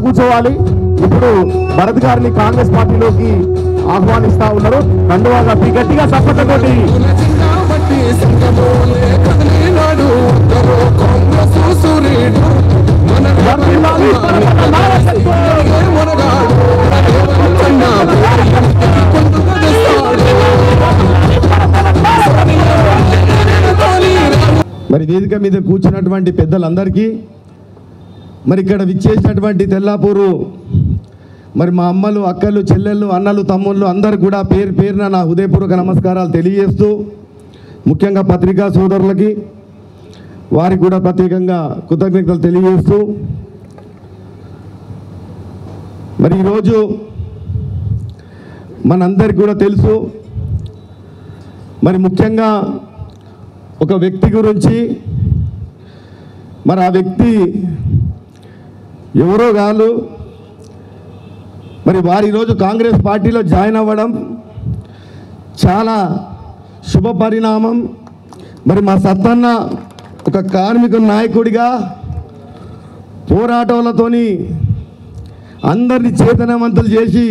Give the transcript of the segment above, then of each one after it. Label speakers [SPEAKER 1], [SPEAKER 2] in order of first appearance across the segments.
[SPEAKER 1] కూర్చోవాలి. ఇప్పుడు భరత్ గారిని కాంగ్రెస్ పార్టీలోకి ఆహ్వానిస్తా ఉన్నారు. కండువాగా గట్టిగా సపోర్ట్తోటి
[SPEAKER 2] మరి వేదిక మీద కూర్చున్నటువంటి పెద్దలందరికీ, మరి ఇక్కడ విచ్చేసినటువంటి తెల్లాపూరు మరి మా అమ్మలు, అక్కలు, చెల్లెళ్ళు, అన్నలు, తమ్ముళ్ళు అందరు కూడా పేరు పేరున నా హృదయపూర్వక నమస్కారాలు తెలియజేస్తూ, ముఖ్యంగా పత్రికా సోదరులకి వారికి కూడా ప్రత్యేకంగా కృతజ్ఞతలు తెలియజేస్తూ, మరి ఈరోజు మనందరికి కూడా తెలుసు, మరి ముఖ్యంగా ఒక వ్యక్తి గురించి, మరి ఆ వ్యక్తి ఎవరో కాదు, మరి వారు ఈరోజు కాంగ్రెస్ పార్టీలో జాయిన్ అవ్వడం చాలా శుభ పరిణామం. మరి మా సత్తన్న ఒక కార్మిక నాయకుడిగా పోరాటాలతోని అందరినీ చైతన్యవంతులు చేసి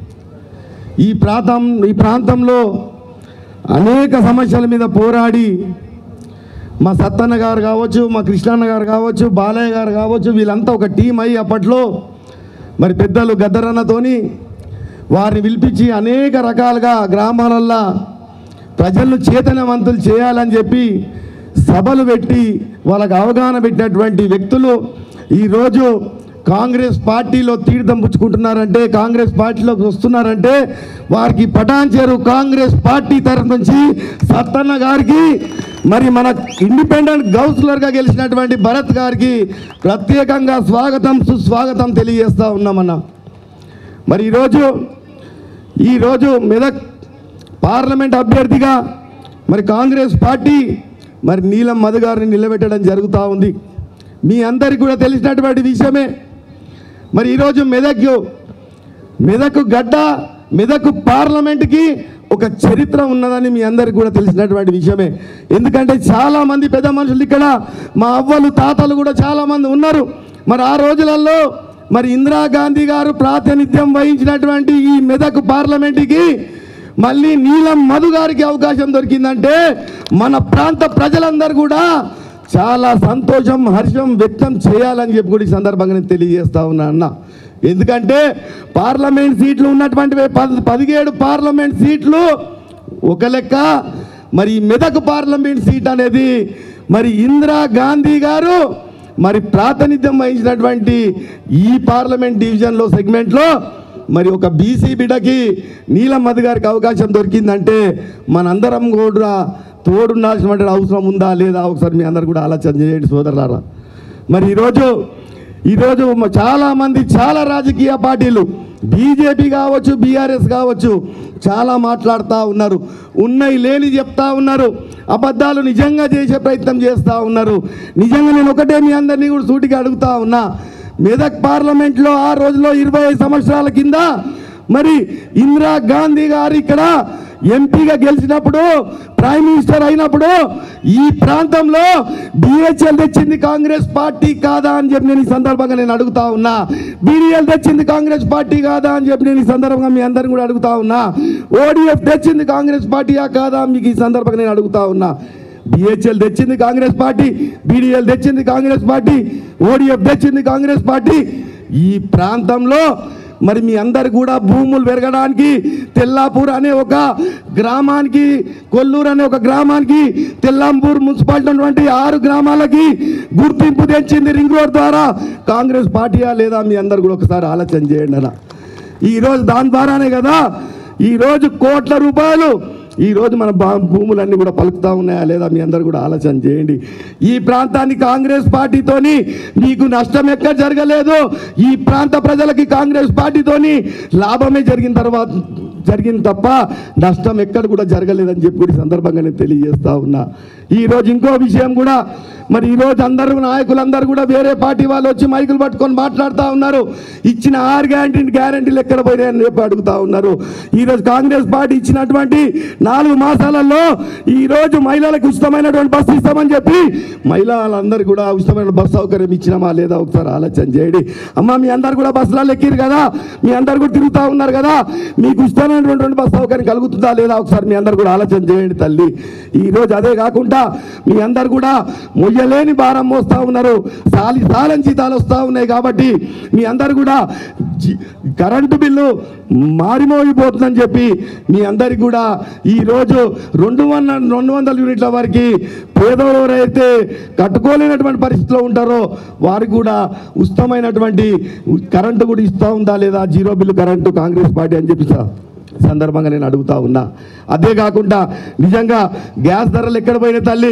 [SPEAKER 2] ఈ ప్రాంతంలో అనేక సమస్యల మీద పోరాడి మా సత్తన్న గారు కావచ్చు, మా కృష్ణన్న గారు కావచ్చు, బాలయ్య గారు కావచ్చు, వీళ్ళంతా ఒక టీం అయ్యి అప్పట్లో మరి పెద్దలు గద్దరన్నతోని వారిని పిలిపించి అనేక రకాలుగా గ్రామాలల్లో ప్రజలను చైతన్యవంతులు చేయాలని చెప్పి సభలు పెట్టి వాళ్ళకు అవగాహన పెట్టినటువంటి వ్యక్తులు ఈరోజు కాంగ్రెస్ పార్టీలో తీర్థం పుచ్చుకుంటున్నారంటే, కాంగ్రెస్ పార్టీలోకి వస్తున్నారంటే వారికి పటాన్చేరు కాంగ్రెస్ పార్టీ తరఫు నుంచి సత్తన్న గారికి, మరి మన ఇండిపెండెంట్ కౌన్సిలర్గా గెలిచినటువంటి భరత్ గారికి ప్రత్యేకంగా స్వాగతం సుస్వాగతం తెలియజేస్తూ ఉన్నామన్నా. మరి ఈరోజు మెదక్ పార్లమెంట్ అభ్యర్థిగా మరి కాంగ్రెస్ పార్టీ మరి నీలం మధు గారిని నిలబెట్టడం జరుగుతూ ఉంది. మీ అందరికీ కూడా తెలిసినటువంటి విషయమే. మరి ఈరోజు మెదక్ గడ్డ, మెదక్ పార్లమెంట్కి ఒక చరిత్ర ఉన్నదని మీ అందరికీ కూడా తెలిసినటువంటి విషయమే. ఎందుకంటే చాలామంది పెద్ద మనుషులు ఇక్కడ, మా అవ్వలు, తాతలు కూడా చాలామంది ఉన్నారు. మరి ఆ రోజులలో మరి ఇందిరాగాంధీ గారు ప్రాతినిధ్యం వహించినటువంటి ఈ మెదక్ పార్లమెంట్కి మళ్ళీ నీలం మధు గారికి అవకాశం దొరికిందంటే మన ప్రాంత ప్రజలందరూ కూడా చాలా సంతోషం, హర్షం వ్యక్తం చేయాలని చెప్పి కూడా ఈ సందర్భంగా నేను తెలియజేస్తా ఉన్నా అన్న. ఎందుకంటే పార్లమెంట్ సీట్లు ఉన్నటువంటి 17 పార్లమెంట్ సీట్లు ఒక లెక్క, మరి మెదక్ పార్లమెంట్ సీట్ అనేది మరి ఇందిరాగాంధీ గారు మరి ప్రాతినిధ్యం వహించినటువంటి ఈ పార్లమెంట్ డివిజన్లో సెగ్మెంట్లో మరి ఒక బీసీ బిడ్డకి నీలం మధు గారికి అవకాశం దొరికిందంటే మనందరం కూడా తోడుండాల్సినటువంటి అవసరం ఉందా లేదా ఒకసారి మీ అందరు కూడా ఆలోచన చేయండి సోదరులారా. మరి ఈరోజు చాలామంది, చాలా రాజకీయ పార్టీలు, బీజేపీ కావచ్చు, బీఆర్ఎస్ కావచ్చు, చాలా మాట్లాడుతూ ఉన్నారు, ఉన్నాయి లేని చెప్తా ఉన్నారు, అబద్ధాలు నిజంగా చేసే ప్రయత్నం చేస్తూ ఉన్నారు. నిజంగా నేను ఒకటే మీ అందరినీ కూడా సూటిగా అడుగుతా ఉన్నా, మెదక్ పార్లమెంట్లో ఆ రోజులో 25 సంవత్సరాల కింద మరి ఇందిరాగాంధీ గారు ఇక్కడ ఎంపీగా గెలిచినప్పుడు, ప్రైమ్ మినిస్టర్ అయినప్పుడు ఈ ప్రాంతంలో బిహెచ్ఎల్ తెచ్చింది కాంగ్రెస్ పార్టీ కాదా అని చెప్పి నేను ఈ సందర్భంగా నేను అడుగుతా ఉన్నా. బీడీఎల్ తెచ్చింది కాంగ్రెస్ పార్టీ కాదా అని చెప్పి నేను ఈ సందర్భంగా మీ అందరిని కూడా అడుగుతా ఉన్నా. ఓడిఎఫ్ తెచ్చింది కాంగ్రెస్ పార్టీయా కాదా మీకు ఈ సందర్భంగా నేను అడుగుతా ఉన్నా. బిహెచ్ఎల్ తెచ్చింది కాంగ్రెస్ పార్టీ, బీడీఎల్ తెచ్చింది కాంగ్రెస్ పార్టీ, ఓడిఎఫ్ తెచ్చింది కాంగ్రెస్ పార్టీ. ఈ ప్రాంతంలో మరి మీ అందరు కూడా భూములు పెరగడానికి తెల్లాపూర్ అనే ఒక గ్రామానికి, కొల్లూరు అనే ఒక గ్రామానికి, తెల్లాంపూర్ మున్సిపాలిటీ ఉన్నటువంటి 6 గ్రామాలకి గుర్తింపు తెచ్చింది రింగ్ రోడ్ ద్వారా కాంగ్రెస్ పార్టీయా లేదా మీ అందరు కూడా ఒకసారి ఆలోచన చేయండి అలా. ఈరోజు దాని ద్వారానే కదా ఈరోజు కోట్ల రూపాయలు ఈరోజు మన భూములన్నీ కూడా పలుకుతూ ఉన్నాయా లేదా మీ అందరు కూడా ఆలోచన చేయండి. ఈ ప్రాంతాన్ని కాంగ్రెస్ పార్టీతోని మీకు నష్టం ఎక్కడ జరగలేదు. ఈ ప్రాంత ప్రజలకి కాంగ్రెస్ పార్టీతోని లాభమే జరిగింది తప్ప నష్టం ఎక్కడ కూడా జరగలేదని చెప్పి కూడా సందర్భంగా నేను తెలియజేస్తా ఉన్నా. ఈరోజు ఇంకో విషయం కూడా మరి ఈరోజు అందరూ నాయకులందరూ కూడా వేరే పార్టీ వాళ్ళు వచ్చి మైకులు పట్టుకొని మాట్లాడుతూ ఉన్నారు. ఇచ్చిన 6 గ్యారంటీలు ఎక్కడ పోయినాయని చెప్పి అడుగుతూ ఉన్నారు. ఈరోజు కాంగ్రెస్ పార్టీ ఇచ్చినటువంటి 4 మాసాలలో ఈరోజు మహిళలకు ఉచితమైనటువంటి బస్సు ఇస్తామని చెప్పి మహిళలందరూ కూడా ఉచితమైన బస్సు సౌకర్యం ఇచ్చినామా లేదా ఒకసారి ఆలోచన చేయండి. అమ్మ మీ అందరు కూడా బస్సులలో ఎక్కిరు కదా, మీ అందరు కూడా తిరుగుతూ ఉన్నారు కదా, మీకు ఉచితమైనటువంటి బస్సు సౌకర్యం కలుగుతుందా లేదా ఒకసారి మీ అందరు కూడా ఆలోచన చేయండి తల్లి. ఈరోజు అదే కాకుండా మీ అందరు కూడా మొయ్యలేని భారం మోస్తూ ఉన్నారు. సాలం జీతాలు వస్తూ ఉన్నాయి కాబట్టి మీ అందరు కూడా కరెంటు బిల్లు మారిమోగిపోతుందని చెప్పి మీ అందరికి కూడా ఈరోజు 200 యూనిట్ల వరకు పేదవారు ఎవరైతే కట్టుకోలేనటువంటి పరిస్థితిలో ఉంటారో వారికి కూడా ఉచితమైనటువంటి కరెంటు కూడా ఇస్తూ ఉందా లేదా, 0 బిల్లు కరెంటు కాంగ్రెస్ పార్టీ అని చెప్పి సందర్భంగా నేను అడుగుతా ఉన్నా. అదే కాకుండా నిజంగా గ్యాస్ ధరలు ఎక్కడ పోయిన తల్లి,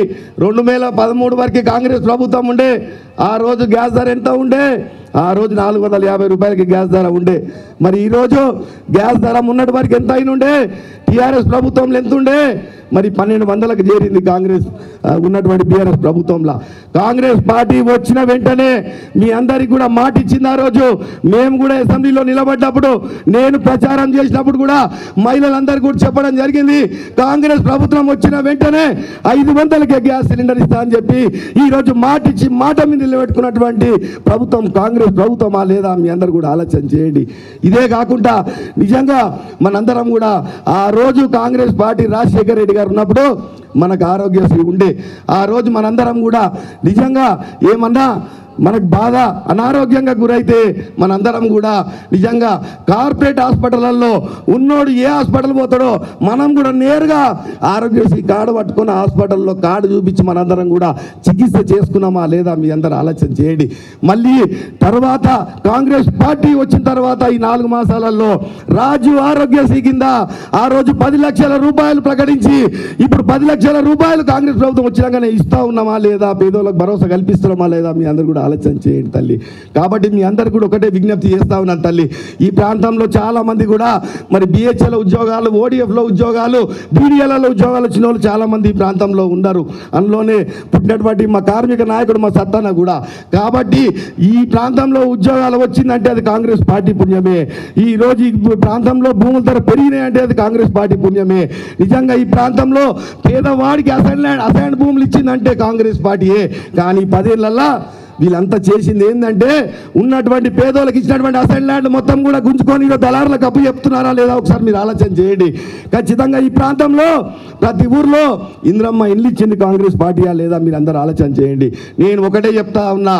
[SPEAKER 2] 2013 వరకు కాంగ్రెస్ ప్రభుత్వం ఉండే ఆ రోజు గ్యాస్ ధర ఎంత ఉండే, ఆ రోజు 450 రూపాయలకి గ్యాస్ ధర ఉండే. మరి ఈరోజు గ్యాస్ ధర ఉన్నటి వరకు ఎంత అయినుండే, టీఆర్ఎస్ ప్రభుత్వంలో ఎంత ఉండే, మరి 1200లకు చేరింది కాంగ్రెస్ ఉన్నటువంటి బీఆర్ఎస్ ప్రభుత్వంలో. కాంగ్రెస్ పార్టీ వచ్చిన వెంటనే మీ అందరికి కూడా మాట ఇచ్చింది. ఆ రోజు మేము కూడా అసెంబ్లీలో నిలబడ్డప్పుడు నేను ప్రచారం చేసినప్పుడు కూడా మహిళలందరికీ కూడా చెప్పడం జరిగింది, కాంగ్రెస్ ప్రభుత్వం వచ్చిన వెంటనే 500కే గ్యాస్ సిలిండర్ ఇస్తా అని చెప్పి ఈరోజు మాట ఇచ్చి మాట మీద నిలబెట్టుకున్నటువంటి ప్రభుత్వం కాంగ్రెస్ ప్రభుత్వమా లేదా మీ అందరు కూడా ఆలోచన చేయండి. ఇదే కాకుండా నిజంగా మనందరం కూడా ఆ రోజు కాంగ్రెస్ పార్టీ రాజశేఖర రెడ్డి గారు ఉన్నప్పుడు మనకు ఆరోగ్యశ్రీ ఉండే. ఆ రోజు మనందరం కూడా నిజంగా ఏమన్నా మనకు బాగా అనారోగ్యంగా గురైతే మనందరం కూడా నిజంగా కార్పొరేట్ హాస్పిటల్లో ఉన్నోడు ఏ హాస్పిటల్ పోతాడో మనం కూడా నేరుగా ఆరోగ్యశ్రీ కార్డు పట్టుకున్న హాస్పిటల్లో కార్డు చూపించి మనందరం కూడా చికిత్స చేసుకున్నామా లేదా మీ అందరూ ఆలోచన చేయండి. మళ్ళీ తర్వాత కాంగ్రెస్ పార్టీ వచ్చిన తర్వాత ఈ 4 మాసాలలో రాజు ఆరోగ్యశ్రీ కింద ఆ రోజు 10 లక్షల రూపాయలు ప్రకటించి ఇప్పుడు 10 లక్షల రూపాయలు కాంగ్రెస్ ప్రభుత్వం వచ్చినాకనే ఇస్తా ఉన్నామా లేదా, పేదోళ్ళకి భరోసా కల్పిస్తున్నామా లేదా మీ అందరూ కూడా ఆలోచన చేయండి తల్లి. కాబట్టి మీ అందరికి కూడా ఒకటే విజ్ఞప్తి చేస్తా ఉన్నాను తల్లి, ఈ ప్రాంతంలో చాలా మంది కూడా మరి బిహెచ్ఎల్ ఉద్యోగాలు, ఓడిఎఫ్లో ఉద్యోగాలు, బీడీఎల్ఏలో ఉద్యోగాలు వచ్చిన వాళ్ళు చాలా మంది ఈ ప్రాంతంలో ఉన్నారు. అందులోనే పుట్టినటువంటి మా కార్మిక నాయకుడు మా సత్తన్న కూడా. కాబట్టి ఈ ప్రాంతంలో ఉద్యోగాలు వచ్చిందంటే అది కాంగ్రెస్ పార్టీ పుణ్యమే. ఈ రోజు ఈ ప్రాంతంలో భూముల ధర పెరిగినాయంటే అది కాంగ్రెస్ పార్టీ పుణ్యమే. నిజంగా ఈ ప్రాంతంలో పేదవాడికి అసైన్ భూములు ఇచ్చిందంటే కాంగ్రెస్ పార్టీయే. కానీ 10 ఏళ్ళల్లో వీళ్ళంతా చేసింది ఏంటంటే ఉన్నటువంటి పేదోళ్ళకి ఇచ్చినటువంటి అసైన్ ల్యాండ్ మొత్తం కూడా గుంజుకొని దళారులకు అప్పు చెప్తున్నారా లేదా ఒకసారి మీరు ఆలోచన చేయండి. ఖచ్చితంగా ఈ ప్రాంతంలో ప్రతి ఊర్లో ఇంద్రమ్మ ఇల్లు ఇచ్చింది కాంగ్రెస్ పార్టీయా లేదా మీరు అందరూ ఆలోచన చేయండి. నేను ఒకటే చెప్తా ఉన్నా,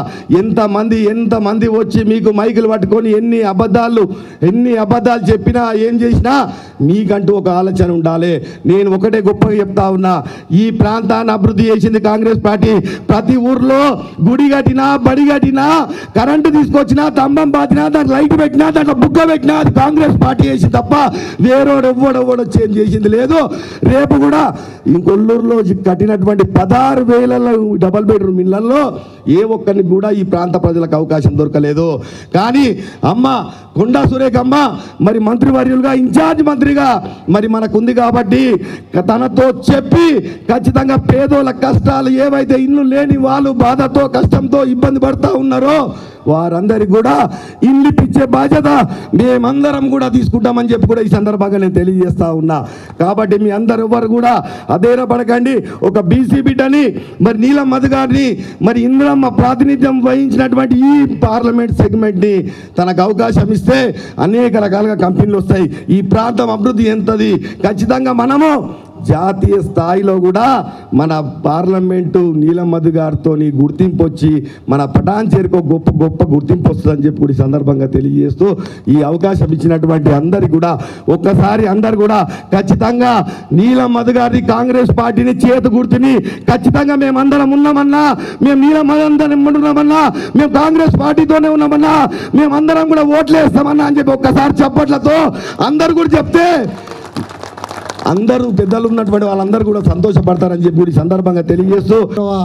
[SPEAKER 2] ఎంతమంది వచ్చి మీకు మైకులు పట్టుకొని ఎన్ని అబద్ధాలు చెప్పినా ఏం చేసినా మీకంటూ ఒక ఆలోచన ఉండాలి. నేను ఒకటే గొప్పగా చెప్తా ఉన్నా, ఈ ప్రాంతాన్ని అభివృద్ధి చేసింది కాంగ్రెస్ పార్టీ. ప్రతి ఊర్లో గుడి కట్టినా, బడి కట్టినా, కరెంటు తీసుకొచ్చినా, స్తంభం పాతినా, దాంట్లో లైట్ పెట్టినా, దాంట్లో బుగ్గ పెట్టినా అది కాంగ్రెస్ పార్టీ చేసింది తప్ప వేరేవాడు ఎవ్వడెవ్వడో చేంజ్ చేసింది లేదు. రేపు కూడా ఇంకొల్లూరులో కట్టినటువంటి 16,000 డబల్ బెడ్రూమ్ ఇళ్లలో ఏ ఒక్కరికి కూడా ఈ ప్రాంత ప్రజలకు అవకాశం దొరకలేదు. కానీ అమ్మ కొండా సురేఖ అమ్మ మరి మంత్రివర్యులుగా, ఇన్ఛార్జ్ మంత్రిగా మరి మనకుంది కాబట్టి తనతో చెప్పి ఖచ్చితంగా పేదోళ్ళ కష్టాలు ఏవైతే ఇల్లు లేని వాళ్ళు బాధతో కష్టంతో ఇబ్బంది పడుతూ ఉన్నారో వారందరికీ కూడా ఇల్లు ఇచ్చే బాధ్యత మేమందరం కూడా తీసుకుంటామని చెప్పి కూడా ఈ సందర్భంగా నేను తెలియజేస్తా ఉన్నా. కాబట్టి మీ అందరు ఎవరు కూడా అధైర్యపడకండి. ఒక బీసీ బిడ్డని మరి నీలం మధు గారిని మరి ఇంద్రమ్మ ప్రాతినిధ్యం వహించినటువంటి ఈ పార్లమెంట్ సెగ్మెంట్ని తనకు అవకాశం ఇస్తే అనేక రకాలుగా కంపెనీలు వస్తాయి. ఈ ప్రాంతం అభివృద్ధి ఎంతది ఖచ్చితంగా మనము జాతీయ స్థాయిలో కూడా మన పార్లమెంటు నీలం మధు గారితో గుర్తింపు వచ్చి మన పటాన్ చేరుకో గొప్ప గుర్తింపు వస్తుందని చెప్పి కూడా ఈ సందర్భంగా తెలియజేస్తూ ఈ అవకాశం ఇచ్చినటువంటి అందరికి కూడా ఒక్కసారి అందరు కూడా ఖచ్చితంగా నీలం మధు గారి కాంగ్రెస్ పార్టీని చేతు గుర్తుని ఖచ్చితంగా మేమందరం ఉన్నామన్నా, మేము నీలం మధు అందరం ఉన్నామన్నా, మేము కాంగ్రెస్ పార్టీతోనే ఉన్నామన్నా, మేమందరం కూడా ఓట్లు వేస్తామన్నా అని చెప్పి ఒక్కసారి చప్పట్లతో అందరు కూడా చెప్తే అందరూ పెద్దలు ఉన్నటువంటి వాళ్ళందరూ కూడా సంతోషపడతారని చెప్పి ఈ సందర్భంగా తెలియజేస్తూ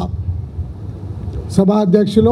[SPEAKER 3] సభాధ్యక్షులు,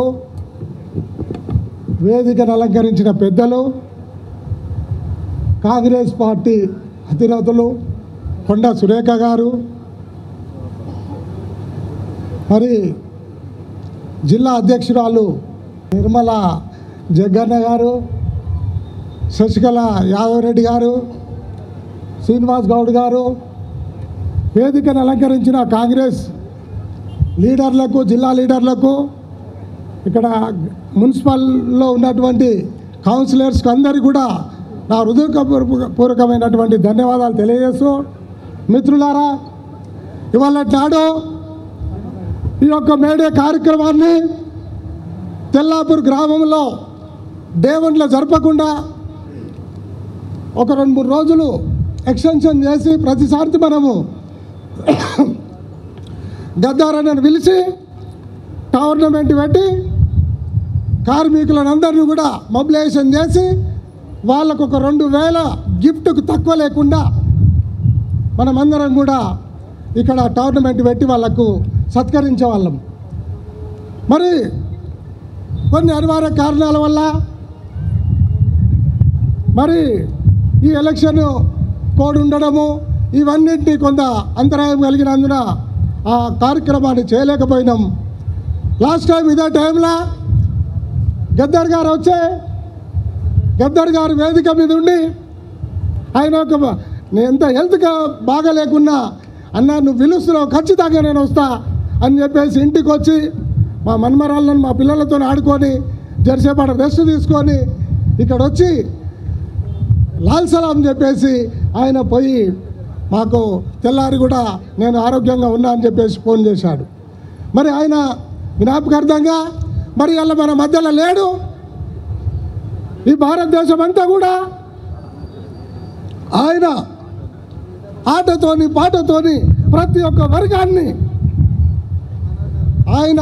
[SPEAKER 3] వేదికను అలంకరించిన పెద్దలు, కాంగ్రెస్ పార్టీ అధినేతలు కొండా సురేఖ గారు, మరి జిల్లా అధ్యక్షురాలు నిర్మల జగ్గన్న గారు, శశికళ యాదవ్ రెడ్డి గారు, శ్రీనివాస్ గౌడ్ గారు, వేదికను అలంకరించిన కాంగ్రెస్ లీడర్లకు, జిల్లా లీడర్లకు, ఇక్కడ మున్సిపల్లో ఉన్నటువంటి కౌన్సిలర్స్కి అందరికీ కూడా నా హృదయపూర్వకమైనటువంటి ధన్యవాదాలు తెలియజేస్తూ, మిత్రులారా, ఇవాళ నాడు ఈ యొక్క మేడే కార్యక్రమాన్ని తెల్లాపూర్ గ్రామంలో డేవన్లో జరపకుండా ఒక 2-3 రోజులు ఎక్స్టెన్షన్ చేసి ప్రతిసారి మనము గద్దారని పిలిచి టోర్నమెంట్ పెట్టి కార్మికులను అందరినీ కూడా మొబిలైజేషన్ చేసి వాళ్ళకు ఒక 2000 గిఫ్ట్కు తక్కువ లేకుండా మనమందరం కూడా ఇక్కడ టోర్నమెంట్ పెట్టి వాళ్ళకు సత్కరించే వాళ్ళం. మరి కొన్ని అనివార్య కారణాల వల్ల మరి ఈ ఎలక్షన్ కోడ్ ఉండడము ఇవన్నింటినీ కొంత అంతరాయం కలిగినందున ఆ కార్యక్రమాన్ని చేయలేకపోయినాం. లాస్ట్ టైం ఇదే టైంలో గద్దర్ గారు వచ్చే గద్దర్ గారు వేదిక మీద ఉండి ఆయన ఒక ఎంత హెల్త్గా బాగా లేకున్నా అన్న నువ్వు పిలుస్తున్నావు, ఖచ్చితంగా నేను వస్తా అని చెప్పేసి ఇంటికి వచ్చి మా మన్మరాళ్ళను మా పిల్లలతో ఆడుకొని జరసేపాటు రెస్ట్ తీసుకొని ఇక్కడ వచ్చి లాల్ సలాం చెప్పేసి ఆయన పోయి మాకు తెల్లారి కూడా నేను ఆరోగ్యంగా ఉన్నా అని చెప్పేసి ఫోన్ చేశాడు. మరి ఆయన జ్ఞాపకార్థంగా మరి అలా మన మధ్యలో లేడు. ఈ భారతదేశం అంతా కూడా ఆయన ఆటతోని పాటతోని ప్రతి ఒక్క వర్గాన్ని ఆయన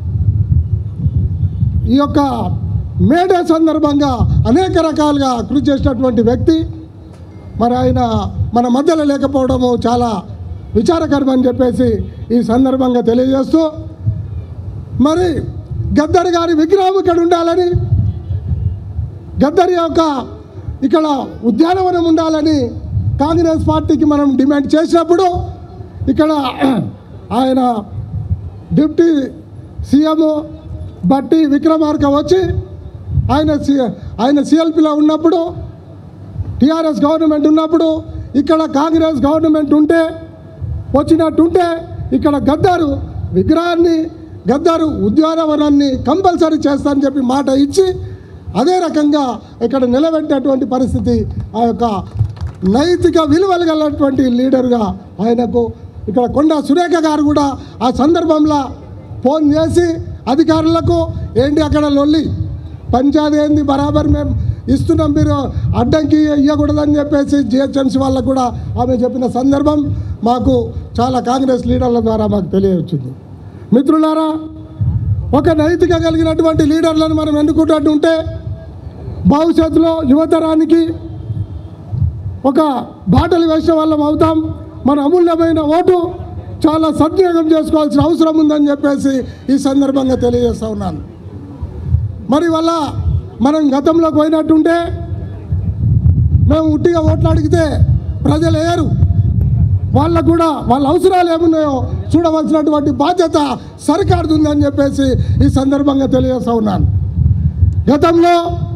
[SPEAKER 3] ఈ యొక్క మేడే సందర్భంగా అనేక రకాలుగా కృషి చేసినటువంటి వ్యక్తి. మరి ఆయన మన మధ్యలో లేకపోవడము చాలా విచారకరమని చెప్పేసి ఈ సందర్భంగా తెలియజేస్తూ, మరి గద్దర్ గారి విగ్రహం ఇక్కడ ఉండాలని, గద్దర్ యొక్క ఇక్కడ ఉద్యానవనం ఉండాలని కాంగ్రెస్ పార్టీకి మనం డిమాండ్ చేసినప్పుడు ఇక్కడ ఆయన డిప్యూటీ సీఎం బట్టి విక్రమార్క వచ్చి ఆయన సిఎల్పిలో ఉన్నప్పుడు, టీఆర్ఎస్ గవర్నమెంట్ ఉన్నప్పుడు ఇక్కడ కాంగ్రెస్ గవర్నమెంట్ ఉంటే వచ్చినట్టుంటే ఇక్కడ గద్దరు విగ్రహాన్ని, గద్దరు ఉద్యానవనాన్ని కంపల్సరీ చేస్తానని చెప్పి మాట ఇచ్చి అదే రకంగా ఇక్కడ నిలబెట్టినటువంటి పరిస్థితి ఆ యొక్క నైతిక విలువలు గలటువంటి లీడర్గా ఆయనకు ఇక్కడ కొండా సురేఖ గారు కూడా ఆ సందర్భంలో ఫోన్ చేసి అధికారులకు ఏంటి అక్కడ లొల్లి పంచాయతీ ఏంది బరాబర్ మేము ఇస్తున్నాం, మీరు అడ్డంకి ఇవ్వకూడదని చెప్పేసి జిహెచ్ఎంసీ వాళ్ళకు కూడా ఆమె చెప్పిన సందర్భం మాకు చాలా కాంగ్రెస్ లీడర్ల ద్వారా మాకు తెలియవచ్చింది. మిత్రులారా, ఒక నైతిక కలిగినటువంటి లీడర్లను మనం ఎన్నుకుంటూ ఉంటే భవిష్యత్తులో యువతరానికి ఒక బాటలు వేసే వాళ్ళం అవుతాం. మన అమూల్యమైన ఓటు చాలా సద్వినియోగం చేసుకోవాల్సిన అవసరం ఉందని చెప్పేసి ఈ సందర్భంగా తెలియజేస్తూ ఉన్నాను. మరి వల్ల మనం గతంలోకి పోయినట్టుంటే మేము ఉట్టిగా ఓట్లు అడిగితే ప్రజలు వేయరు, వాళ్ళకు కూడా వాళ్ళ అవసరాలు ఏమున్నాయో చూడవలసినటువంటి బాధ్యత సర్కారుది ఉందని చెప్పేసి ఈ సందర్భంగా తెలియజేస్తూ ఉన్నాను. గతంలో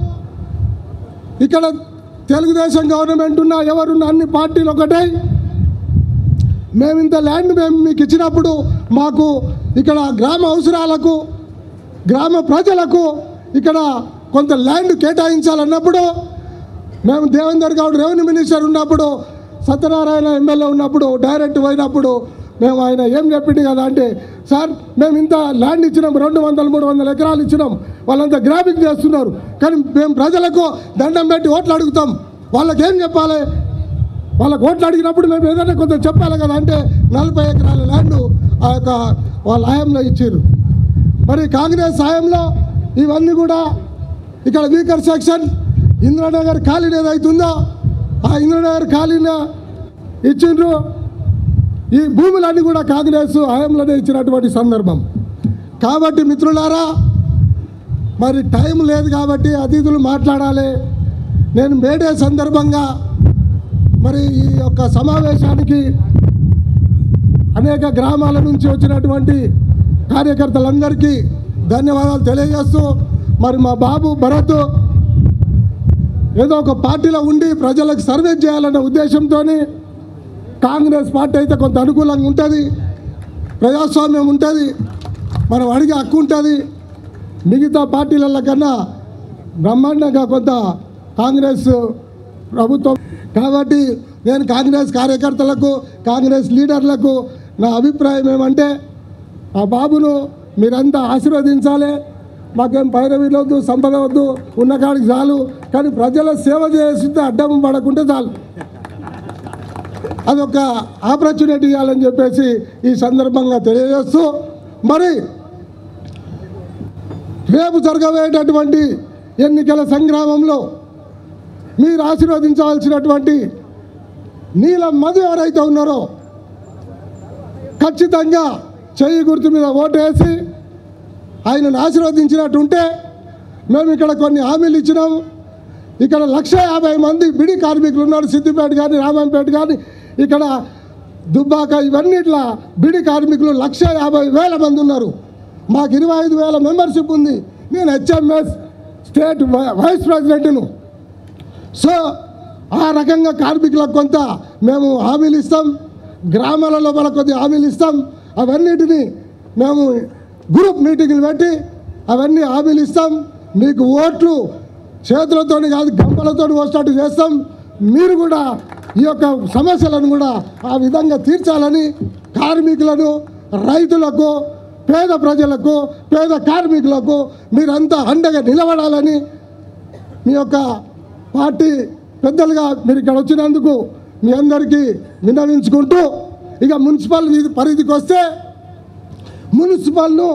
[SPEAKER 3] ఇక్కడ తెలుగుదేశం గవర్నమెంట్ ఉన్న ఎవరున్న అన్ని పార్టీలు ఒకటే, మేము ఇంత ల్యాండ్ మేము మీకు ఇచ్చినప్పుడు మాకు ఇక్కడ గ్రామ అవసరాలకు గ్రామ ప్రజలకు ఇక్కడ కొంత ల్యాండ్ కేటాయించాలన్నప్పుడు మేము దేవేందర్ గౌడ్ రెవెన్యూ మినిస్టర్ ఉన్నప్పుడు, సత్యనారాయణ ఎమ్మెల్యే ఉన్నప్పుడు డైరెక్ట్ పోయినప్పుడు మేము ఆయన ఏం చెప్పింది కదా అంటే, సార్ మేము ఇంత ల్యాండ్ ఇచ్చినాం, 200-300 ఎకరాలు ఇచ్చినాం, వాళ్ళంతా గ్రాఫిక్ చేస్తున్నారు, కానీ మేము ప్రజలకు దండం పెట్టి ఓట్లు అడుగుతాం, వాళ్ళకి ఏం చెప్పాలి, వాళ్ళకి ఓట్లు అడిగినప్పుడు మేము ఏదైనా కొంత చెప్పాలి కదా అంటే 40 ఎకరాల ల్యాండ్ ఆ యొక్క వాళ్ళ హయాంలో ఇచ్చారు. మరి కాంగ్రెస్ హయాంలో ఇవన్నీ కూడా ఇక్కడ వీకర్ సెక్షన్ ఇంద్రానగర్ ఖాళీని ఏదైతుందో ఆ ఇంద్రానగర్ ఖాళీని ఇచ్చిండ్రు. ఈ భూములన్నీ కూడా కాంగ్రెస్ హయాంలోనే ఇచ్చినటువంటి సందర్భం. కాబట్టి మిత్రులారా, మరి టైం లేదు కాబట్టి అతిథులు మాట్లాడాలి. నేను మేడే సందర్భంగా మరి ఈ యొక్క సమావేశానికి అనేక గ్రామాల నుంచి వచ్చినటువంటి కార్యకర్తలందరికీ ధన్యవాదాలు తెలియజేస్తూ మరి మా బాబు భరత్ ఏదో ఒక పార్టీలో ఉండి ప్రజలకు సర్వీస్ చేయాలన్న ఉద్దేశంతో కాంగ్రెస్ పార్టీ అయితే కొంత అనుకూలంగా ఉంటుంది, ప్రజాస్వామ్యం ఉంటుంది, మనం అడిగే హక్కు ఉంటుంది. మిగతా పార్టీల కన్నా బ్రహ్మాండంగా కొంత కాంగ్రెస్ ప్రభుత్వం. కాబట్టి నేను కాంగ్రెస్ కార్యకర్తలకు, కాంగ్రెస్ లీడర్లకు నా అభిప్రాయం ఏమంటే, ఆ బాబును మీరంతా ఆశీర్వదించాలి. మాకేం పైరవీ వద్దు, సంపద వద్దు, ఉన్న కాడికి చాలు, కానీ ప్రజల సేవ చేస్తే అడ్డం పడకుంటే చాలు. అదొక ఆపర్చునిటీ ఇవ్వాలని చెప్పేసి ఈ సందర్భంగా తెలియజేస్తూ, మరి రేపు జరగబోయేటటువంటి ఎన్నికల సంగ్రామంలో మీరు ఆశీర్వదించవలసినటువంటి నీలం మధు ఎవరైతే ఉన్నారో ఖచ్చితంగా చెయ్యి గుర్తు మీద ఓటేసి ఆయనను ఆశీర్వదించినట్టుంటే, మేము ఇక్కడ కొన్ని హామీలు ఇచ్చినాము. ఇక్కడ 150 మంది బిడి కార్మికులు ఉన్నారు. సిద్దిపేట కానీ, రామంపేట కానీ, ఇక్కడ దుబ్బాక, ఇవన్నీ ఇట్లా బిడి కార్మికులు 150,000 మంది ఉన్నారు. మాకు 25,000 మెంబర్షిప్ ఉంది. నేను హెచ్ఎంఎస్ స్టేట్ వైస్ ప్రెసిడెంట్ను. సో ఆ రకంగా కార్మికులకు కొంత మేము హామీలు ఇస్తాం, గ్రామాలలో వాళ్ళ కొద్ది హామీలు ఇస్తాం. అవన్నిటినీ మేము గ్రూప్ మీటింగ్లు పెట్టి అవన్నీ హామీలు ఇస్తాం. మీకు ఓట్లు చేతులతో కాదు గంపలతో వచ్చినట్టు చేస్తాం. మీరు కూడా ఈ యొక్క సమస్యలను కూడా ఆ విధంగా తీర్చాలని, కార్మికులను, రైతులకు, పేద ప్రజలకు, పేద కార్మికులకు మీరంతా అండగా నిలబడాలని మీ యొక్క పార్టీ పెద్దలుగా మీరు ఇక్కడ వచ్చినందుకు మీ అందరికీ విన్నవించుకుంటూ, ఇక మున్సిపల్ పరిధికి వస్తే, మున్సిపల్ను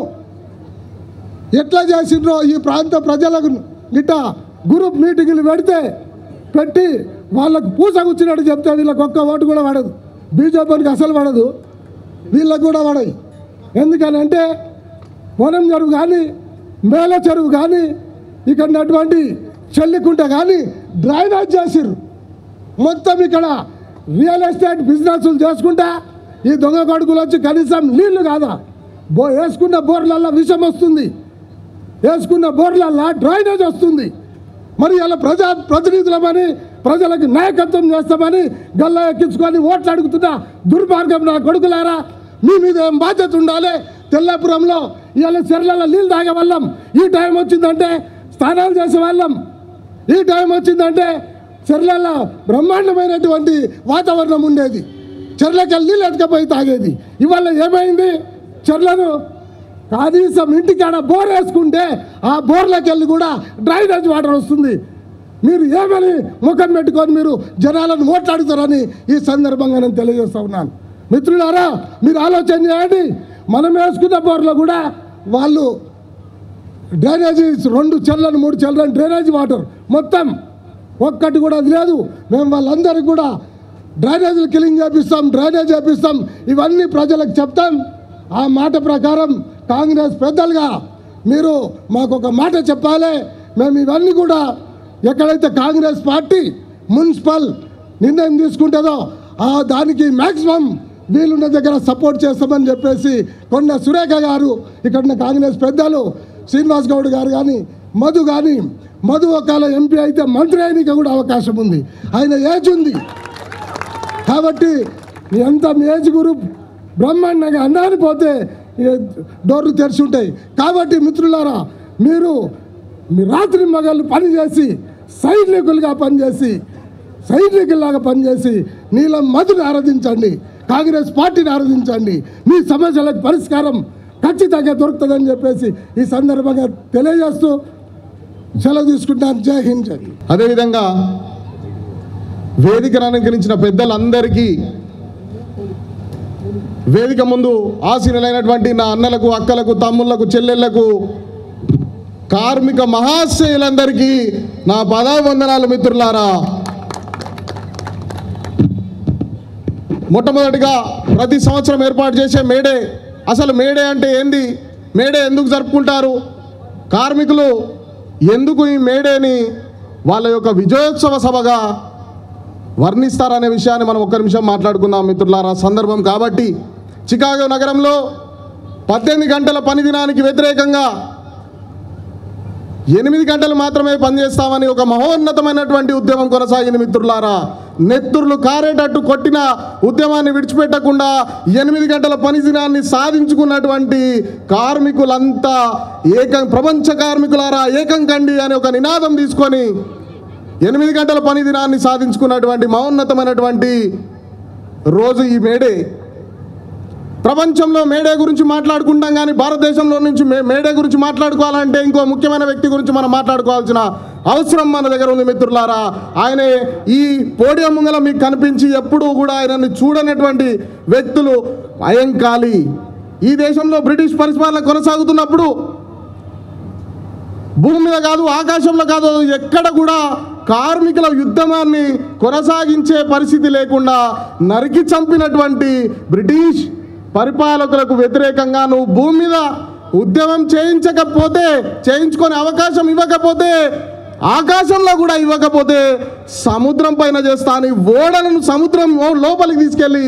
[SPEAKER 3] ఎట్లా చేసిండ్రో ఈ ప్రాంత ప్రజలకు గిట్ట గ్రూప్ మీటింగులు పెట్టి వాళ్ళకు పూసగుచ్చినట్టు చెప్తే వీళ్ళకి ఒక్క ఓటు కూడా పడదు. బీజేపీకి అసలు పడదు, వీళ్ళకు కూడా పడదు. ఎందుకనంటే వనం చెరువు కానీ, మేల చెరువు కానీ, ఇక్కడ ఉన్నటువంటి చెల్లికుంట కానీ డ్రైనేజ్ చేసిర్రు. మొత్తం ఇక్కడ రియల్ ఎస్టేట్ బిజినెస్లు చేసుకుంటా ఈ దొంగ కొడుకులు వచ్చి కనీసం నీళ్లు కాదా, వేసుకున్న బోర్లల్లో విషం వస్తుంది, వేసుకున్న బోర్లల్లో డ్రైనేజ్ వస్తుంది. మరి ఇలా ప్రతినిధులమని, ప్రజలకు నాయకత్వం చేస్తామని గల్లా ఎక్కించుకొని ఓట్లు అడుగుతున్న దుర్మార్గం నా కొడుకులారా, మీ మీద ఏం బాధ్యత ఉండాలి? తెల్లాపురంలో ఇలా చెర్లలో నీళ్ళు తాగేవాళ్ళం, ఈ టైం వచ్చిందంటే స్నానాలు చేసేవాళ్ళం, ఈ టైం వచ్చిందంటే చెర్లలో బ్రహ్మాండమైనటువంటి వాతావరణం ఉండేది, చెర్లకి నీళ్ళు ఎత్తుకపోయి తాగేది. ఇవాళ ఏమైంది? చెర్లను కనీసం ఇంటికాడ బోర్ వేసుకుంటే ఆ బోర్లకి వెళ్ళి కూడా డ్రైనేజ్ వాటర్ వస్తుంది. మీరు ఏమని ముఖం పెట్టుకొని మీరు జనాలను ఓట్లాడుతారని ఈ సందర్భంగా నేను తెలియజేస్తూ ఉన్నాను. మిత్రులారా, మీరు ఆలోచన చేయండి. మనం వేసుకున్న బోర్లో కూడా వాళ్ళు డ్రైనేజీ 2 చెర్లను 3 చెర్లను డ్రైనేజ్ వాటర్ మొత్తం ఒక్కటి కూడా అది లేదు. మేము వాళ్ళందరికీ కూడా డ్రైనేజీలు క్లీన్ చేపిస్తాం, డ్రైనేజ్ చేపిస్తాం, ఇవన్నీ ప్రజలకు చెప్తాం. ఆ మాట ప్రకారం కాంగ్రెస్ పెద్దలుగా మీరు మాకు ఒక మాట చెప్పాలి. మేము ఇవన్నీ కూడా ఎక్కడైతే కాంగ్రెస్ పార్టీ మున్సిపల్ నిర్ణయం తీసుకుంటుందో దానికి మ్యాక్సిమం వీలున్న దగ్గర సపోర్ట్ చేస్తామని చెప్పేసి కొండ సురేఖ గారు, ఇక్కడ ఉన్న కాంగ్రెస్ పెద్దలు శ్రీనివాస్ గౌడ్ గారు కానీ, మధు ఒకవేళ ఎంపీ అయితే మంత్రి అయినకి కూడా అవకాశం ఉంది. ఆయన ఏజ్ ఉంది కాబట్టి ఎంత మీ ఏజ్ గ్రూప్ బ్రహ్మాండంగా అన్నాని పోతే డోర్లు తెరిచి ఉంటాయి. కాబట్టి మిత్రులారా, మీరు మీ రాత్రి మగళ్ళు పనిచేసి సైనికులుగా పనిచేసి సైనికుల్లాగా పనిచేసి నీలం మధుని ఆరాధించండి, కాంగ్రెస్ పార్టీని ఆరాధించండి. మీ సమస్యలకు పరిష్కారం ఖచ్చితంగా దొరుకుతుందని చెప్పేసి ఈ సందర్భంగా తెలియజేస్తూ సెలవు తీసుకుంటాను. జై హింద్.
[SPEAKER 2] అదేవిధంగా వేదికను అలంకరించిన పెద్దలందరికీ, వేదిక ముందు ఆసీనులైనటువంటి నా అన్నలకు, అక్కలకు, తమ్ముళ్లకు, చెల్లెళ్లకు, కార్మిక మహాశయులందరికీ నా పదావందనాలు. మిత్రులారా, మొట్టమొదటిగా ప్రతి సంవత్సరం ఏర్పాటు చేసే మేడే, అసలు మేడే అంటే ఏంది, మేడే ఎందుకు జరుపుకుంటారు, కార్మికులు ఎందుకు ఈ మేడేని వాళ్ళ యొక్క విజయోత్సవ సభగా వర్ణిస్తారనే విషయాన్ని మనం ఒక్క నిమిషం మాట్లాడుకుందాం మిత్రులారా. సందర్భం కాబట్టి చికాగో నగరంలో 18 గంటల పని దినానికి వ్యతిరేకంగా
[SPEAKER 4] 8 గంటలు మాత్రమే పనిచేస్తామని ఒక మహోన్నతమైనటువంటి ఉద్యమం కొనసాగింది మిత్రులారా. నెత్తుర్లు కారేటట్టు కొట్టిన ఉద్యమాన్ని విడిచిపెట్టకుండా 8 గంటల పని దినాన్ని సాధించుకున్నటువంటి కార్మికులంతా ప్రపంచ కార్మికులారా ఏకం కండి అనే ఒక నినాదం తీసుకొని 8 గంటల పని దినాన్ని సాధించుకున్నటువంటి మహోన్నతమైనటువంటి రోజు ఈ మేడే. ప్రపంచంలో మేడే గురించి మాట్లాడుకుంటాం, కానీ భారతదేశంలో నుంచి మేడే గురించి మాట్లాడుకోవాలంటే ఇంకో ముఖ్యమైన వ్యక్తి గురించి మనం మాట్లాడుకోవాల్సిన అవసరం మన దగ్గర ఉంది మిత్రులారా. ఆయనే ఈ పోడియం ముంగల మీకు కనిపించి ఎప్పుడూ కూడా ఆయనని చూడనటువంటి వ్యక్తులు అయంకాళి. ఈ దేశంలో బ్రిటిష్ పరిపాలన కొనసాగుతున్నప్పుడు భూమి మీద కాదు, ఆకాశంలో కాదు, ఎక్కడ కూడా కార్మికుల యుద్ధమాన్ని కొనసాగించే పరిస్థితి లేకుండా నరికి చంపినటువంటి బ్రిటిష్ పరిపాలకులకు వ్యతిరేకంగా నువ్వు భూమి మీద ఉద్యమం చేయించుకొని అవకాశం ఇవ్వకపోతే, ఆకాశంలో కూడా ఇవ్వకపోతే సముద్రం పైన చేస్తా అని ఓడలను సముద్రం లోపలికి తీసుకెళ్ళి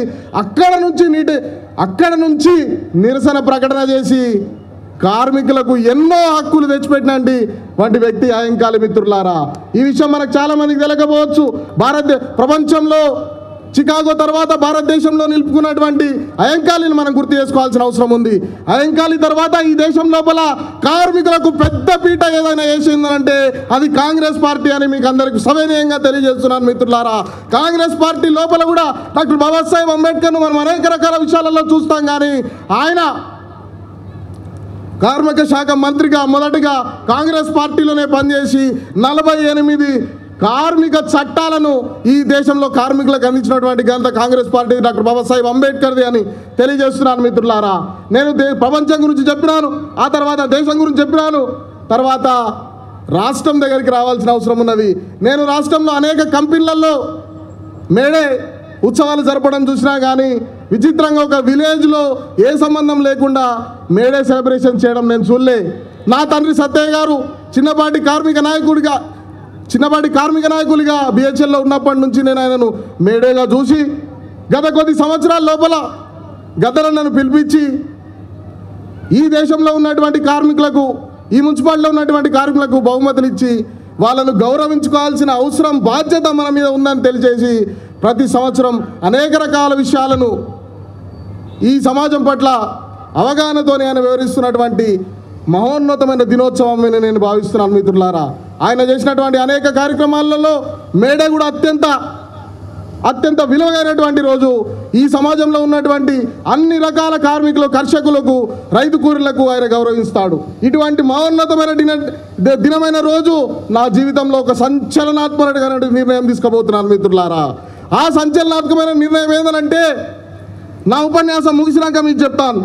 [SPEAKER 4] అక్కడ నుంచి నిరసన ప్రకటన చేసి కార్మికులకు ఎన్నో హక్కులు తెచ్చిపెట్టినండి వంటి వ్యక్తి అయంకాళి మిత్రులారా. ఈ విషయం మనకు చాలా మందికి తెలియకపోవచ్చు. ప్రపంచంలో చికాగో తర్వాత భారతదేశంలో నిలుపుకున్నటువంటి అయంకాళిని మనం గుర్తు చేసుకోవాల్సిన అవసరం ఉంది. అయంకాళి తర్వాత ఈ దేశం లోపల కార్మికులకు పెద్ద పీట ఏదైనా వేసిందంటే అది కాంగ్రెస్ పార్టీ అని మీకు అందరికీ సవినయంగా తెలియజేస్తున్నాను మిత్రులారా. కాంగ్రెస్ పార్టీ లోపల కూడా డాక్టర్ బాబాసాహెబ్ అంబేద్కర్ను మనం అనేక రకాల విషయాలలో చూస్తాం, కానీ ఆయన కార్మిక శాఖ మంత్రిగా మొదటగా కాంగ్రెస్ పార్టీలోనే పనిచేసి 48 కార్మిక చట్టాలను ఈ దేశంలో కార్మికులకు అందించినటువంటి ఘనత కాంగ్రెస్ పార్టీ డాక్టర్ బాబాసాహెబ్ అంబేద్కర్ది అని తెలియజేస్తున్నాను మిత్రులారా. నేను ప్రపంచం గురించి చెప్పినాను, ఆ తర్వాత దేశం గురించి చెప్పినాను, తర్వాత రాష్ట్రం దగ్గరికి రావాల్సిన అవసరం ఉన్నది. నేను రాష్ట్రంలో అనేక కంపెనీలలో మేడే ఉత్సవాలు జరపడం చూసినా కానీ విచిత్రంగా ఒక విలేజ్లో ఏ సంబంధం లేకుండా మేడే సెలబ్రేషన్ చేయడం నేను చూడలే. నా తండ్రి సత్తయ్య గారు చిన్నపాటి కార్మిక నాయకులుగా బిహెచ్ఎల్లో ఉన్నప్పటి నుంచి నేను ఆయనను మేడేగా చూసి గత కొద్ది సంవత్సరాల లోపల గద్దరన్నను పిలిపించి ఈ దేశంలో ఉన్నటువంటి కార్మికులకు, ఈ మున్సిపాలిటీలో ఉన్నటువంటి కార్మికులకు బహుమతులు ఇచ్చి వాళ్ళను గౌరవించుకోవాల్సిన అవసరం బాధ్యత మన మీద ఉందని తెలియజేసి ప్రతి సంవత్సరం అనేక రకాల విషయాలను ఈ సమాజం పట్ల అవగాహనతోనే ఆయన వివరిస్తున్నటువంటి మహోన్నతమైన దినోత్సవం అని నేను భావిస్తున్నాను మిత్రులారా. ఆయన చేసినటువంటి అనేక కార్యక్రమాలలో మేడే కూడా అత్యంత విలువైనటువంటి రోజు. ఈ సమాజంలో ఉన్నటువంటి అన్ని రకాల కార్మికులు, కర్షకులకు, రైతు కూలీలకు ఆయన గౌరవిస్తాడు. ఇటువంటి మహోన్నతమైన దినమైన రోజు నా జీవితంలో ఒక సంచలనాత్మకమైన నిర్ణయం తీసుకోబోతున్నాను మిత్రులారా. ఆ సంచలనాత్మకమైన నిర్ణయం ఏంటంటే నా ఉపన్యాసం ముగిసినాక మీకు చెప్తాను.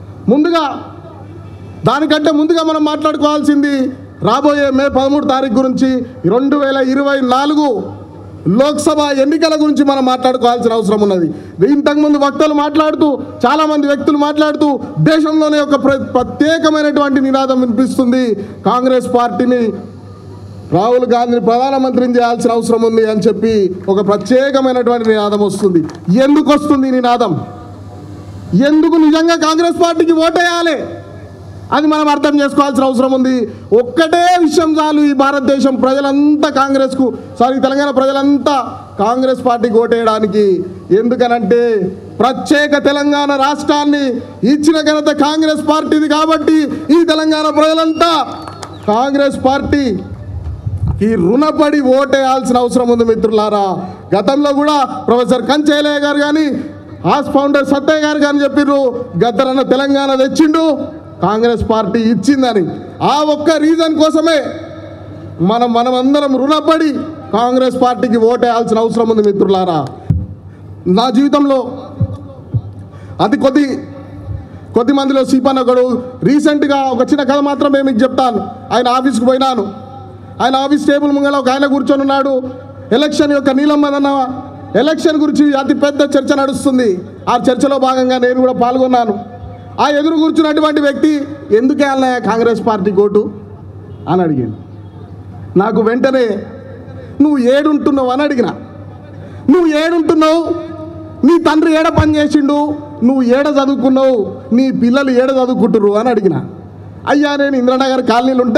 [SPEAKER 4] దానికంటే ముందుగా మనం మాట్లాడుకోవాల్సింది రాబోయే మే 13 తారీఖు గురించి, 2024 లోక్సభ ఎన్నికల గురించి మనం మాట్లాడుకోవాల్సిన అవసరం ఉన్నది. ఇంతకుముందు చాలామంది వ్యక్తులు మాట్లాడుతూ దేశంలోనే ఒక ప్రత్యేకమైనటువంటి నినాదం వినిపిస్తుంది. కాంగ్రెస్ పార్టీని రాహుల్ గాంధీని ప్రధానమంత్రిని చేయాల్సిన అవసరం ఉంది అని చెప్పి ఒక ప్రత్యేకమైనటువంటి నినాదం వస్తుంది. ఎందుకు వస్తుంది నినాదం? ఎందుకు నిజంగా కాంగ్రెస్ పార్టీకి ఓటేయాలి అది మనం అర్థం చేసుకోవాల్సిన అవసరం ఉంది. ఒక్కటే విషయం చాలు, ఈ భారతదేశం ప్రజలంతా తెలంగాణ ప్రజలంతా కాంగ్రెస్ పార్టీకి ఓటేయడానికి. ఎందుకనంటే ప్రత్యేక తెలంగాణ రాష్ట్రాన్ని ఇచ్చిన ఘనత కాంగ్రెస్ పార్టీది కాబట్టి ఈ తెలంగాణ ప్రజలంతా కాంగ్రెస్ పార్టీ ఈ రుణపడి ఓటేయాల్సిన అవసరం ఉంది మిత్రులారా. గతంలో కూడా ప్రొఫెసర్ కంచైలయ్య గారు కానీ, హాస్ ఫౌండర్ సత్తయ్య గారు కానీ చెప్పిర్రు, గద్దరన్న తెలంగాణ తెచ్చిండు, కాంగ్రెస్ పార్టీ ఇచ్చిందని. ఆ ఒక్క రీజన్ కోసమే మనమందరం రుణపడి కాంగ్రెస్ పార్టీకి ఓటేయాల్సిన అవసరం ఉంది మిత్రులారా. నా జీవితంలో అతి కొద్ది మందిలో సీపన్ ఒకడు. రీసెంట్గా ఒక చిన్న కథ మాత్రమే మీకు చెప్తాను. ఆయన ఆఫీస్కి పోయినాను. ఆయన ఆఫీస్ టేబుల్ ముంగల ఒక ఆయన కూర్చొని ఉన్నాడు. ఎలక్షన్ యొక్క నీలమ్మదన్న ఎలక్షన్ గురించి అతి పెద్ద చర్చ నడుస్తుంది. ఆ చర్చలో భాగంగా నేను కూడా పాల్గొన్నాను. ఆ ఎదురు కూర్చున్నటువంటి వ్యక్తి, ఎందుకే అన్నయ్య కాంగ్రెస్ పార్టీ ఓటు అని అడిగాడు. నాకు వెంటనే నువ్వు ఏడుంటున్నావు అని అడిగిన. నువ్వు ఏడుంటున్నావు, నీ తండ్రి ఏడ పని చేసిండు, నువ్వు ఏడ చదువుకున్నావు, నీ పిల్లలు ఏడ చదువుకుంటుర్రు అని అడిగిన. అయ్యా నేను ఇంద్రనగర్ కాలనీలు ఉంటా,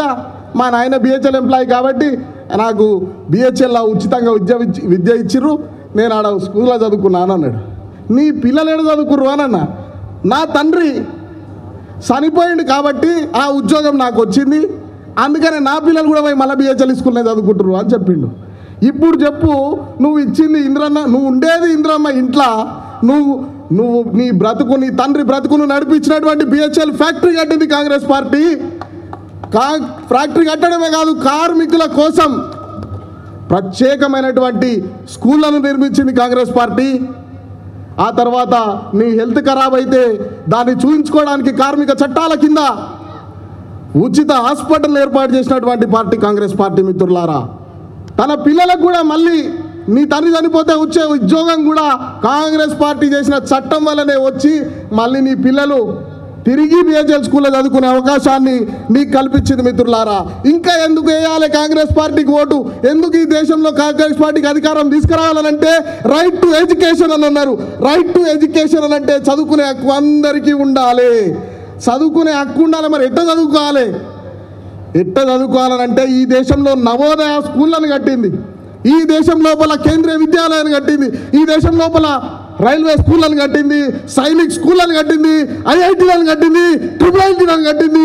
[SPEAKER 4] మా నాయన బిహెచ్ఎల్ ఎంప్లాయీ కాబట్టి నాకు బిహెచ్ఎల్లో ఉచితంగా విద్య ఇచ్చిర్రు, నేను ఆడ స్కూల్లో చదువుకున్నాను అన్నాడు. నీ పిల్లలు ఏడు చదువుకుర్రు అని అన్న. నా తండ్రి చనిపోయింది కాబట్టి ఆ ఉద్యోగం నాకు వచ్చింది, అందుకనే నా పిల్లలు కూడా పోయి మళ్ళీ బిహెచ్ఎల్ స్కూల్నే చదువుకుంటారు అని చెప్పిండు. ఇప్పుడు చెప్పు, నువ్వు ఇచ్చింది ఇంద్రన్న, నువ్వు ఉండేది ఇంద్రమ్మ ఇంట్లో, నువ్వు నీ బ్రతుకు, నీ తండ్రి బ్రతుకును నడిపించినటువంటి బిహెచ్ఎల్ ఫ్యాక్టరీ కట్టింది కాంగ్రెస్ పార్టీ. ఫ్యాక్టరీ కట్టడమే కాదు, కార్మికుల కోసం ప్రత్యేకమైనటువంటి స్కూళ్లను నిర్మించింది కాంగ్రెస్ పార్టీ. ఆ తర్వాత నీ హెల్త్ ఖరాబ్ అయితే దాన్ని చూయించుకోవడానికి కార్మిక చట్టాల కింద ఉచిత హాస్పిటల్ ఏర్పాటు చేసినటువంటి పార్టీ కాంగ్రెస్ పార్టీ. మిత్రులారా, తన పిల్లలకు కూడా మళ్ళీ నీ తండ్రి చనిపోతే వచ్చే ఉద్యోగం కూడా కాంగ్రెస్ పార్టీ చేసిన చట్టం వల్లనే వచ్చి మళ్ళీ నీ పిల్లలు తిరిగి బిహెచ్ఎల్ స్కూల్లో చదువుకునే అవకాశాన్ని నీకు కల్పించింది. మిత్రులారా, ఇంకా ఎందుకు వేయాలి కాంగ్రెస్ పార్టీకి ఓటు? ఎందుకు ఈ దేశంలో కాంగ్రెస్ పార్టీకి అధికారం తీసుకురావాలనంటే రైట్ టు ఎడ్యుకేషన్ అని అన్నారు. రైట్ టు ఎడ్యుకేషన్ అని అంటే చదువుకునే హక్కు అందరికీ ఉండాలి, చదువుకునే హక్కు ఉండాలి. మరి ఎట్ట చదువుకోవాలి? ఎట్ట చదువుకోవాలనంటే ఈ దేశంలో నవోదయ స్కూళ్ళను కట్టింది, ఈ దేశం లోపల కేంద్రీయ విద్యాలయాన్ని కట్టింది, ఈ దేశం లోపల రైల్వే స్కూళ్ళను కట్టింది, సైనిక్ స్కూళ్ళను కట్టింది, ఐఐటీలను కట్టింది, ట్రిపుల్ ఐటీలను కట్టింది.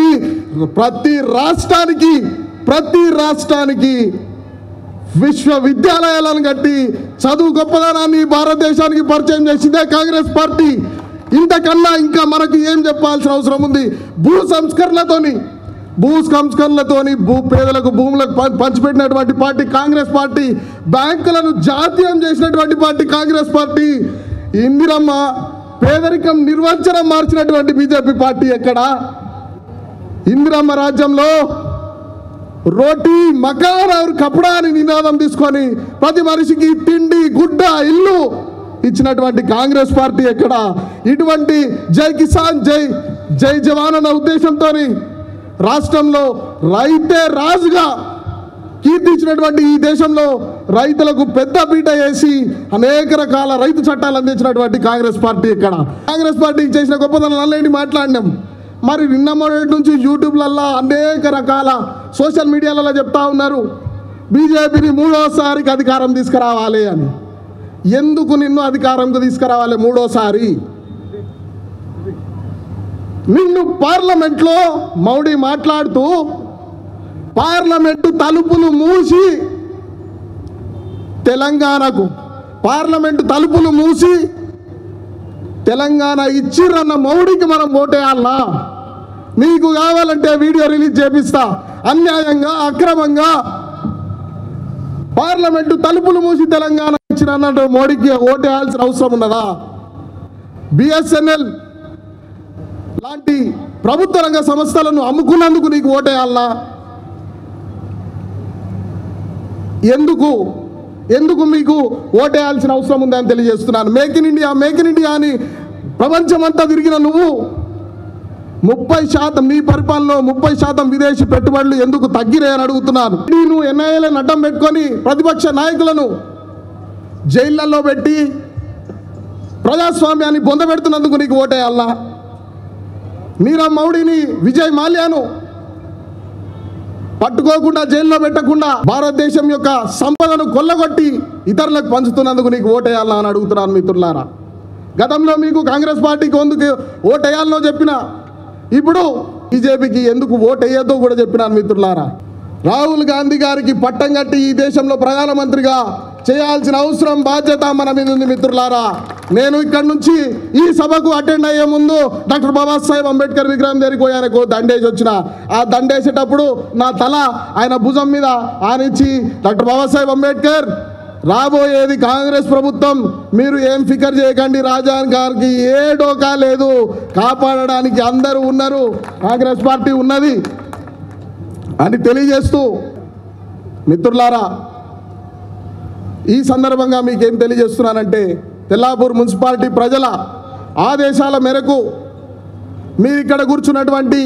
[SPEAKER 4] ప్రతి రాష్ట్రానికి విశ్వవిద్యాలయాలను కట్టి చదువు గొప్పదనాన్ని భారతదేశానికి పరిచయం చేసిందే కాంగ్రెస్ పార్టీ. ఇంతకన్నా ఇంకా మనకు ఏం చెప్పాల్సిన అవసరం ఉంది? భూ సంస్కరణలతోని పేదలకు భూములకు పంచిపెట్టినటువంటి పార్టీ కాంగ్రెస్ పార్టీ. బ్యాంకులను జాతీయం చేసినటువంటి పార్టీ కాంగ్రెస్ పార్టీ. ఇందిరమ్మ పేదరికం నిర్వచనం మార్చినటువంటి బీజేపీ పార్టీ ఎక్కడ? ఇందిరమ్మ రాజ్యంలో రోటీ మకాన్ और కపడా అని నినాదం తీసుకొని ప్రతి మనిషికి తిండి, గుడ్డ, ఇల్లు ఇచ్చినటువంటి కాంగ్రెస్ పార్టీ ఎక్కడ? ఇటువంటి జై కిసాన్ జై జవాన్ అన్న ఉద్దేశంతో రాష్ట్రంలో రైతే రాజుగా కీర్తించినటువంటి ఈ దేశంలో రైతులకు పెద్ద పీట వేసి అనేక రకాల రైతు చట్టాలు అందించినటువంటి కాంగ్రెస్ పార్టీ ఎక్కడ? కాంగ్రెస్ పార్టీకి చేసిన గొప్పతనాలన్నీ మాట్లాడినాం. మరి నిన్న మొదటి నుంచి యూట్యూబ్లల్లో అనేక రకాల సోషల్ మీడియాలలో చెప్తా ఉన్నారు బీజేపీని మూడోసారికి అధికారం తీసుకురావాలి అని. ఎందుకు నిన్ను అధికారంకు తీసుకురావాలి మూడోసారి? నిన్ను పార్లమెంట్లో మౌడీ మాట్లాడుతూ పార్లమెంటు తలుపులు మూసి తెలంగాణ ఇచ్చిరన్న మౌడీకి మనం ఓటేయాలనా? నీకు కావాలంటే వీడియో రిలీజ్ చేపిస్తా. అన్యాయంగా, అక్రమంగా పార్లమెంటు తలుపులు మూసి తెలంగాణ ఇచ్చిరన్న మోడీకి ఓటేయాల్సిన అవసరం ఉన్నదా? బిఎస్ఎన్ఎల్ లాంటి ప్రభుత్వ రంగ సంస్థలను అమ్ముకున్నందుకు నీకు ఓటేయాలనా? ఎందుకు మీకు ఓటేయాల్సిన అవసరం ఉందని తెలియజేస్తున్నాను. మేక్ ఇన్ ఇండియా అని ప్రపంచమంతా తిరిగిన నువ్వు 30% నీ పరిపాలనలో 30% విదేశీ పెట్టుబడులు ఎందుకు తగ్గినాయని అడుగుతున్నాను. నువ్వు ఎన్ఐఏలను అడ్డం పెట్టుకొని ప్రతిపక్ష నాయకులను జైళ్లలో పెట్టి ప్రజాస్వామ్యాన్ని బొందబెడుతున్నందుకు నీకు ఓటేయాలనా? నీరవ్ మోడీని, విజయ్ మాల్యాను పట్టుకోకుండా, జైల్లో పెట్టకుండా భారతదేశం యొక్క సంపదను కొల్లగొట్టి ఇతరులకు పంచుతున్నందుకు నీకు ఓటేయాలని అని అడుగుతున్నాను. మిత్రులారా, గతంలో మీకు కాంగ్రెస్ పార్టీకి ఎందుకు ఓటేయాలనో చెప్పిన, ఇప్పుడు బీజేపీకి ఎందుకు ఓటేయద్దో కూడా చెప్పినాను. మిత్రులారా, రాహుల్ గాంధీ గారికి పట్టం కట్టి ఈ దేశంలో ప్రధానమంత్రిగా చేయాల్సిన అవసరం, బాధ్యత మన మీద ఉంది. మిత్రులారా, నేను ఇక్కడి నుంచి ఈ సభకు అటెండ్ అయ్యే ముందు డాక్టర్ బాబాసాహెబ్ అంబేద్కర్ విగ్రహం దగ్గరికి పోయాను. దండేసి వచ్చిన. ఆ దండేసేటప్పుడు నా తల ఆయన భుజం మీద ఆనిచ్చి, డాక్టర్ బాబాసాహెబ్ అంబేద్కర్, రాబోయేది కాంగ్రెస్ ప్రభుత్వం, మీరు ఏం ఫికర్ చేయకండి, రాజాన్ గారికి ఏ డోకా లేదు, కాపాడడానికి అందరూ ఉన్నారు, కాంగ్రెస్ పార్టీ ఉన్నది అని తెలియజేస్తూ, మిత్రులారా, ఈ సందర్భంగా మీకేం తెలియజేస్తున్నానంటే, తెల్లాపూర్ మున్సిపాలిటీ ప్రజల ఆదేశాల మేరకు మీరు ఇక్కడ కూర్చున్నటువంటి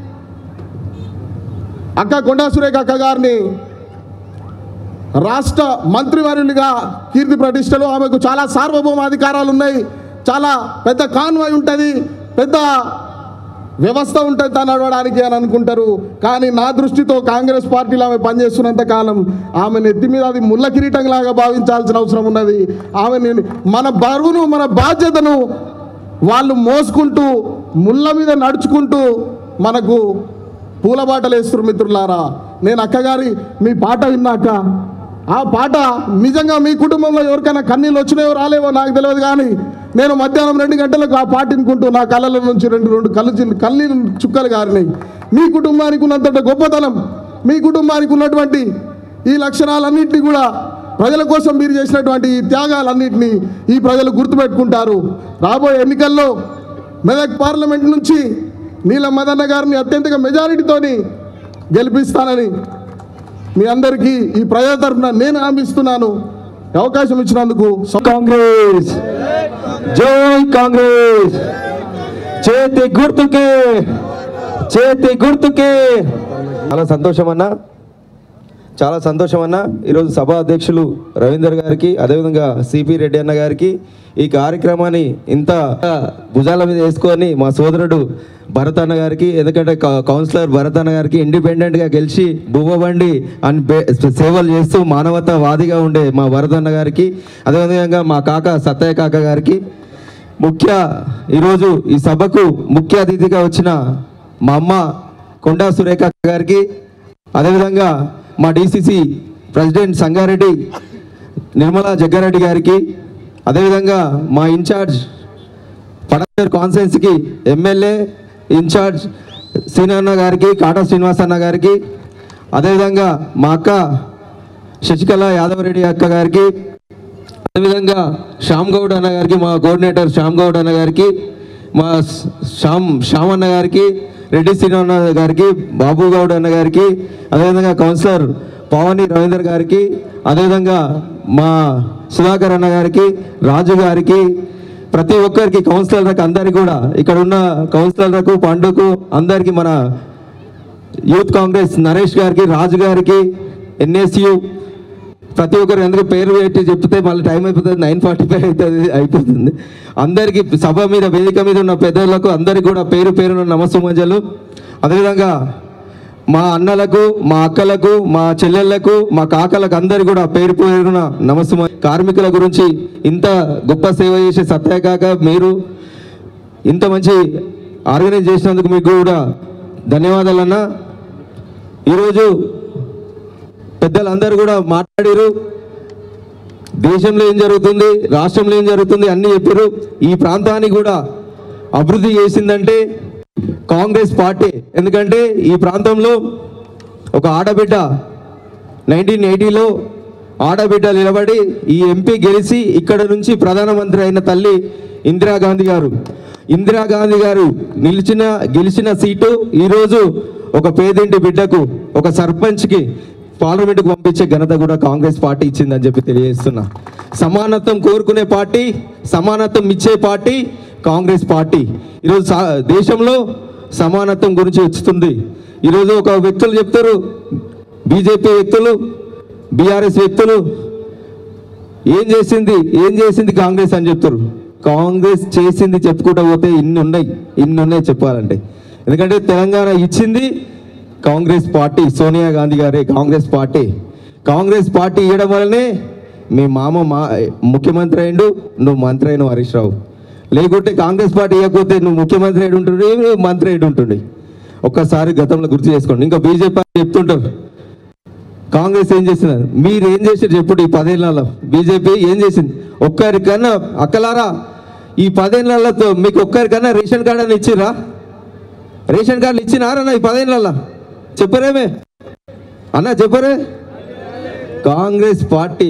[SPEAKER 4] అక్క కొండా సురేఖ అక్క గారిని రాష్ట్ర మంత్రివర్యులుగా కీర్తి ప్రతిష్టలు, ఆమెకు చాలా సార్వభౌమ అధికారాలు ఉన్నాయి, చాలా పెద్ద కాన్వాయ్ ఉంటుంది, పెద్ద వ్యవస్థ ఉంటుంది తను నడవడానికి అని అనుకుంటారు. కానీ నా దృష్టితో కాంగ్రెస్ పార్టీలో ఆమె పనిచేస్తున్నంత కాలం ఆమె నెత్తి మీద అది ముళ్ళ కిరీటంలాగా భావించాల్సిన అవసరం ఉన్నది. ఆమె మన బరువును మన బాధ్యతను వాళ్ళు మోసుకుంటూ ముళ్ళ మీద నడుచుకుంటూ మనకు పూలబాటలు వేస్తున్నారు. మిత్రులారా, నేను అక్కగారి మీ పాట విన్నాక ఆ పాట నిజంగా మీ కుటుంబంలో ఎవరికైనా కన్నీళ్ళు వచ్చినాయో రాలేవో నాకు తెలియదు, కానీ నేను మధ్యాహ్నం 2 గంటలకు ఆ పాట వినుకుంటూ నా కళ్ళల నుంచి రెండు కన్నీళ్ళు చుక్కలు గారినాయి. మీ కుటుంబానికి ఉన్నంత గొప్పతనం, మీ కుటుంబానికి ఉన్నటువంటి ఈ లక్షణాలన్నింటినీ కూడా ప్రజల కోసం మీరు చేసినటువంటి ఈ త్యాగాలన్నింటినీ ఈ ప్రజలు గుర్తుపెట్టుకుంటారు. రాబోయే ఎన్నికల్లో మెదక్ పార్లమెంట్ నుంచి నీలం మదన్న గారిని అత్యంత మెజారిటీతోని గెలిపిస్తానని మీ అందరికీ ఈ ప్రజల తరఫున నేను హామీస్తున్నాను. అవకాశం ఇచ్చినందుకు
[SPEAKER 1] కాంగ్రెస్ జై కాంగ్రెస్, చేతి గుర్తుకే, చేతి గుర్తుకే. చాలా సంతోషం అన్న, చాలా సంతోషం అన్న. ఈరోజు సభా అధ్యక్షులు రవీందర్ గారికి, అదేవిధంగా సిపి రెడ్డి అన్న గారికి ఈ కార్యక్రమాన్ని ఇంత భుజాల మీద వేసుకొని మా సోదరుడు భరత్ అన్న గారికి, ఎందుకంటే కౌన్సిలర్ భరత్ అన్న గారికి ఇండిపెండెంట్గా గెలిచి భూమబండి అని సేవలు చేస్తూ మానవతావాదిగా ఉండే మా భరత్ అన్న గారికి, అదేవిధంగా మా కాక సత్తయ్య కాక గారికి, ఈరోజు ఈ సభకు ముఖ్య అతిథిగా వచ్చిన మా అమ్మ కొండా సురేఖ గారికి, అదేవిధంగా మా డిసిసి ప్రెసిడెంట్ సంగారెడ్డి నిర్మలా జగ్గారెడ్డి గారికి, అదేవిధంగా మా ఇన్ఛార్జ్ పడమేరు కాన్స్టిట్యున్సీకి ఎమ్మెల్యే ఇన్ఛార్జ్ సీనన్న గారికి, కాటా శ్రీనివాస్ అన్న గారికి, అదేవిధంగా మా అక్క శశికళ యాదవరెడ్డి అక్క గారికి, అదేవిధంగా శ్యామ్ గౌడ్ అన్న గారికి, మా కోఆర్డినేటర్ శ్యామ్ గౌడ్ అన్న గారికి, మా శ్యామ్ అన్న గారికి, రెడ్డి శ్రీనివాస గారికి, బాబు గౌడ్ అన్న గారికి, అదేవిధంగా కౌన్సిలర్ పవని రవీందర్ గారికి, అదేవిధంగా మా సుధాకర్ అన్న గారికి, రాజు గారికి, ప్రతి ఒక్కరికి కౌన్సిలర్లకు అందరికీ కూడా, ఇక్కడ ఉన్న కౌన్సిలర్లకు పండుకు అందరికీ, మన యూత్ కాంగ్రెస్ నరేష్ గారికి, రాజు గారికి, ఎన్ఎస్యు ప్రతి ఒక్కరు ఎందుకు పేరు పెట్టి చెప్తే మళ్ళీ టైం అయిపోతుంది, 9:45 అయిపోతుంది. అందరికీ సభ మీద వేదిక మీద ఉన్న పెద్దలకు అందరికీ కూడా పేరు పేరున నమస్సుమంజలు. అదేవిధంగా మా అన్నలకు, మా అక్కలకు, మా చెల్లెళ్లకు, మా కాకలకు అందరికీ కూడా పేరు పేరున నమస్సు. కార్మికుల గురించి ఇంత గొప్ప సేవ చేసే సత్తయ్య కాక మీరు ఇంత మంచి ఆర్గనైజ్ చేసినందుకు మీకు కూడా ధన్యవాదాలన్న. ఈరోజు పెద్దలందరూ కూడా మాట్లాడారు, దేశంలో ఏం జరుగుతుంది, రాష్ట్రంలో ఏం జరుగుతుంది అన్నీ చెప్పారు. ఈ ప్రాంతాన్ని కూడా అభివృద్ధి చేసిందంటే కాంగ్రెస్ పార్టీ. ఎందుకంటే ఈ ప్రాంతంలో ఒక ఆడబిడ్డ 1980లో ఆడబిడ్డ నిలబడి ఈ ఎంపీ గెలిచి ఇక్కడ నుంచి ప్రధానమంత్రి అయిన తల్లి ఇందిరాగాంధీ గారు గెలిచిన సీటు ఈరోజు ఒక పేదింటి బిడ్డకు, ఒక సర్పంచ్కి పార్లమెంటుకు పంపించే ఘనత కూడా కాంగ్రెస్ పార్టీ ఇచ్చిందని చెప్పి తెలియజేస్తున్నా. సమానత్వం కోరుకునే పార్టీ, సమానత్వం ఇచ్చే పార్టీ కాంగ్రెస్ పార్టీ. ఈరోజు దేశంలో సమానత్వం గురించి వస్తుంది. ఈరోజు ఒక వ్యక్తులు చెప్తారు, బీజేపీ వ్యక్తులు, బీఆర్ఎస్ వ్యక్తులు ఏం చేసింది కాంగ్రెస్ అని చెప్తారు. కాంగ్రెస్ చేసింది చెప్పుకుంటూ పోతే ఇన్ని ఉన్నాయి చెప్పాలంటే. ఎందుకంటే తెలంగాణ ఇచ్చింది కాంగ్రెస్ పార్టీ, సోనియా గాంధీ గారే కాంగ్రెస్ పార్టీ ఇవ్వడం వల్లనే మీ మామ ముఖ్యమంత్రి అయిండు, నువ్వు మంత్రి అయిన హరీష్ రావు. లేకుంటే కాంగ్రెస్ పార్టీ ఇవ్వకపోతే నువ్వు ముఖ్యమంత్రి అయి ఉంటుండే, మంత్రి అయి ఉంటుండే. ఒక్కసారి గతంలో గుర్తు చేసుకోండి. ఇంకా బీజేపీ చెప్తుంటారు కాంగ్రెస్ ఏం చేసినారు, మీరు ఏం చేసారు చెప్పుడు. ఈ 10 ఏళ్లలో బీజేపీ ఏం చేసింది? ఒక్కరికన్నా అక్కలారా ఈ 10 ఏళ్లతో మీకు ఒక్కరికన్నా రేషన్ కార్డు అని ఇచ్చిరా? రేషన్ కార్డులు ఇచ్చినారన్నా ఈ 10 ఏళ్లలో? చెప్పరేమే అన్న, చెప్పరే? కాంగ్రెస్ పార్టీ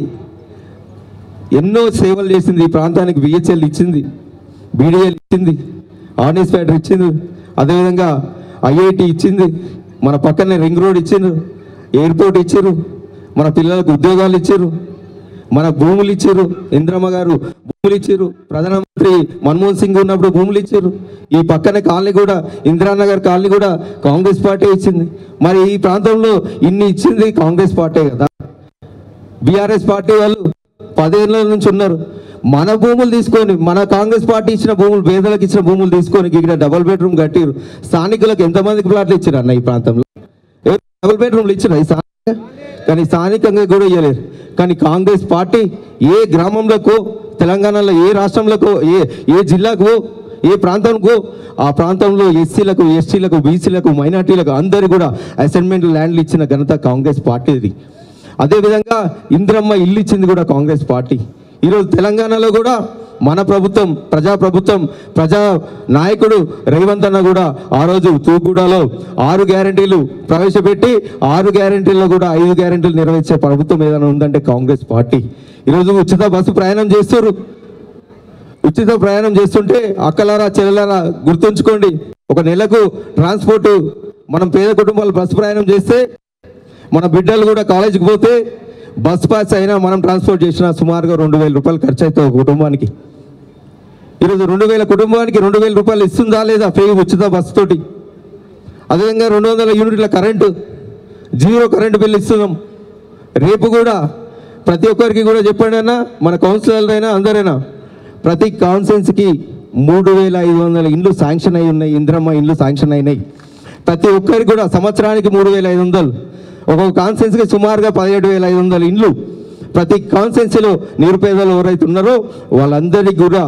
[SPEAKER 1] ఎన్నో సేవలు చేసింది. ఈ ప్రాంతానికి బిహెచ్ఎల్ ఇచ్చింది, బీడీఎల్ ఇచ్చింది, ఆర్డినెన్స్ ఫ్యాక్టరీ ఇచ్చింది, అదేవిధంగా ఐఐటి ఇచ్చింది, మన పక్కనే రింగ్ రోడ్ ఇచ్చిండ్రు, ఎయిర్పోర్ట్ ఇచ్చారు, మన పిల్లలకు ఉద్యోగాలు ఇచ్చారు, మన భూములు ఇచ్చారు. ఇంద్రమ్మ గారు భూములు ఇచ్చారు, ప్రధానమంత్రి మన్మోహన్ సింగ్ ఉన్నప్పుడు భూములు ఇచ్చారు. ఈ పక్కనే కాలనీ కూడా, ఇందిరానగర్ కాలనీ కూడా కాంగ్రెస్ పార్టీ ఇచ్చింది. మరి ఈ ప్రాంతంలో ఇన్ని ఇచ్చింది కాంగ్రెస్ పార్టీ కదా. బీఆర్ఎస్ పార్టీ వాళ్ళు 10 ఏళ్ళ నుంచి ఉన్నారు. మన భూములు తీసుకొని, మన కాంగ్రెస్ పార్టీ ఇచ్చిన భూములు, పేదలకు ఇచ్చిన భూములు తీసుకొని ఇక్కడ డబుల్ బెడ్రూమ్ కట్టిరు. స్థానికులకు ఎంతమందికి ప్లాట్లు ఇచ్చారు అన్న ఈ ప్రాంతంలో? డబుల్ బెడ్రూమ్లు ఇచ్చారు ఈ స్థానిక, కానీ స్థానికంగా కూడా ఇవ్వలేరు. కానీ కాంగ్రెస్ పార్టీ ఏ గ్రామంలో, తెలంగాణలో ఏ రాష్ట్రంలో, ఏ జిల్లాకు, ఏ ప్రాంతంకు ఆ ప్రాంతంలో ఎస్సీలకు, ఎస్టీలకు, బీసీలకు, మైనార్టీలకు అందరూ కూడా అసైన్మెంట్ ల్యాండ్లు ఇచ్చిన ఘనత కాంగ్రెస్ పార్టీది. అదేవిధంగా ఇందిరమ్మ ఇల్లు ఇచ్చింది కూడా కాంగ్రెస్ పార్టీ. ఈరోజు తెలంగాణలో కూడా మన ప్రభుత్వం, ప్రజాప్రభుత్వం, ప్రజా నాయకుడు రేవంత్ అన్న కూడా ఆ రోజు తూగూడలో 6 గ్యారెంటీలు ప్రవేశపెట్టి 6 గ్యారెంటీల్లో కూడా 5 గ్యారెంటీలు నెరవేర్చే ప్రభుత్వం ఏదైనా ఉందంటే కాంగ్రెస్ పార్టీ. ఈరోజు ఉచిత బస్సు ప్రయాణం చేస్తారు. ఉచిత ప్రయాణం చేస్తుంటే అక్కలారా, చెల్లెలారా గుర్తుంచుకోండి, ఒక నెలకు ట్రాన్స్పోర్ట్ మనం పేద కుటుంబాలు బస్సు ప్రయాణం చేస్తే, మన బిడ్డలు కూడా కాలేజీకి పోతే బస్ పాస్ అయినా మనం ట్రాన్స్పోర్ట్ చేసినా సుమారుగా 2000 రూపాయలు ఖర్చు అవుతుంది ఒక కుటుంబానికి. ఈరోజు 2000 కుటుంబానికి 2000 రూపాయలు ఇస్తుందా లేదా ఫ్రీ ఉచిత బస్సు తోటి? అదేవిధంగా 200 యూనిట్ల కరెంటు, 0 కరెంటు బిల్లు ఇస్తున్నాం. రేపు కూడా ప్రతి ఒక్కరికి కూడా చెప్పండి అన్న, మన కౌన్సిలర్ అయినా అందరైనా, ప్రతి కాన్స్టిట్యున్సీకి 3500 ఇండ్లు శాంక్షన్ అయి ఉన్నాయి. ఇందిరమ్మ ఇండ్లు శాంక్షన్ అయినాయి. ప్రతి ఒక్కరికి కూడా సంవత్సరానికి 3500, ఒక్కొక్క కాన్స్టిట్యున్సీకి సుమారుగా 17,500 ఇండ్లు. ప్రతి కాన్స్టిట్యున్సీలో నిరుపేదలు ఎవరైతే ఉన్నారో వాళ్ళందరికీ కూడా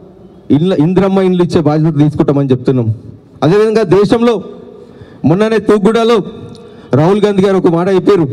[SPEAKER 1] ఇందిరమ్మ ఇండ్లు ఇచ్చే బాధ్యత తీసుకుంటామని చెప్తున్నాం. అదేవిధంగా దేశంలో మొన్ననే తూగూడలో రాహుల్ గాంధీ గారు ఒక మాట చెప్పారు,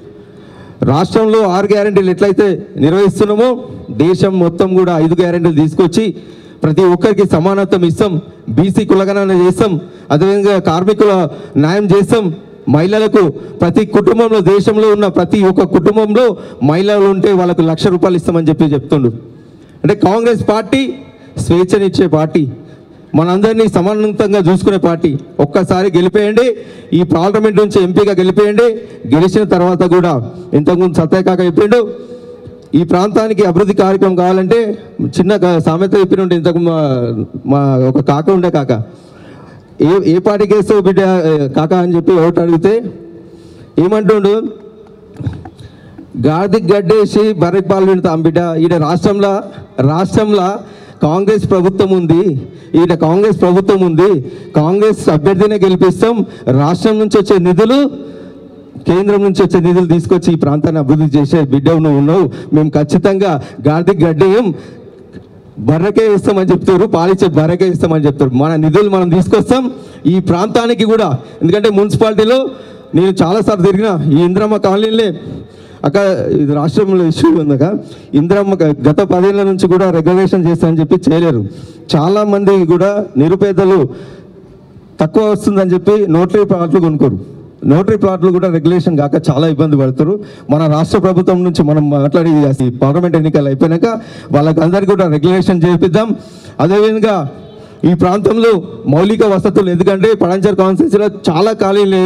[SPEAKER 1] రాష్ట్రంలో 6 గ్యారెంటీలు ఎట్లయితే నిర్వహిస్తున్నామో దేశం మొత్తం కూడా 5 గ్యారెంటీలు తీసుకొచ్చి ప్రతి ఒక్కరికి సమానత్వం ఇస్తాం, బీసీ కులగణన చేస్తాం, అదేవిధంగా కార్మికుల న్యాయం చేస్తాం, మహిళలకు ప్రతి కుటుంబంలో, దేశంలో ఉన్న ప్రతి ఒక్క కుటుంబంలో మహిళలు ఉంటే వాళ్ళకు 1,00,000 రూపాయలు ఇస్తామని చెప్తుండు. అంటే కాంగ్రెస్ పార్టీ స్వేచ్ఛనిచ్చే పార్టీ, మనందరినీ సమానంతంగా చూసుకునే పార్టీ. ఒక్కసారి గెలిపేయండి, ఈ పార్లమెంట్ నుంచి ఎంపీగా గెలిపేయండి. గెలిచిన తర్వాత కూడా ఇంతకుముందు సత్యకాక చెప్పిండు, ఈ ప్రాంతానికి అభివృద్ధి కార్యక్రమం కావాలంటే చిన్న సామెత చెప్పిన ఇంతకు మా ఒక కాక ఉండే, కాక ఏ పార్టీకి వేస్తావు బిడ్డ కాక అని చెప్పి ఓటు అడిగితే ఏమంటుండు, గాడికి గడ్డేసి బర్రెకి పాలు విడతాం బిడ్డ. ఈడ రాష్ట్రంలో కాంగ్రెస్ ప్రభుత్వం ఉంది, ఈడ కాంగ్రెస్ ప్రభుత్వం ఉంది, కాంగ్రెస్ అభ్యర్థినే గెలిపిస్తాం, రాష్ట్రం నుంచి వచ్చే నిధులు, కేంద్రం నుంచి వచ్చే నిధులు తీసుకొచ్చి ఈ ప్రాంతాన్ని అభివృద్ధి చేసే బిడ్డవు నువ్వు ఉన్నావు, మేము ఖచ్చితంగా గాడికి గడ్డేయం బర్రెకే ఇస్తామని చెప్తారు, పాలిచ్చే బర్రెకే ఇస్తామని చెప్తారు. మన నిధులు మనం తీసుకొస్తాం ఈ ప్రాంతానికి కూడా. ఎందుకంటే మున్సిపాలిటీలో నేను చాలాసార్లు తిరిగిన ఈ ఇందిరమ్మ కాలనీలే అక్క, ఇది రాష్ట్రంలో ఇష్యూ ఉందక, ఇందిరమ్మ గత 10 ఏళ్ళ నుంచి కూడా రెగ్యులేషన్ చేస్తామని చెప్పి చేయలేరు. చాలామంది కూడా నిరుపేదలు తక్కువ వస్తుందని చెప్పి నోటరీ ప్లాట్లు కొనుక్కోరు. నోటరీ ప్లాట్లు కూడా రెగ్యులేషన్ కాక చాలా ఇబ్బంది పడతారు. మన రాష్ట్ర ప్రభుత్వం నుంచి మనం మాట్లాడి పార్లమెంట్ ఎన్నికలు అయిపోయినాక వాళ్ళకి అందరికీ కూడా రెగ్యులేషన్ చేపిద్దాం. అదేవిధంగా ఈ ప్రాంతంలో మౌలిక వసతులు, ఎందుకంటే పడంచర్ కాన్స్టిట్యున్సీలో చాలా ఖాళీలు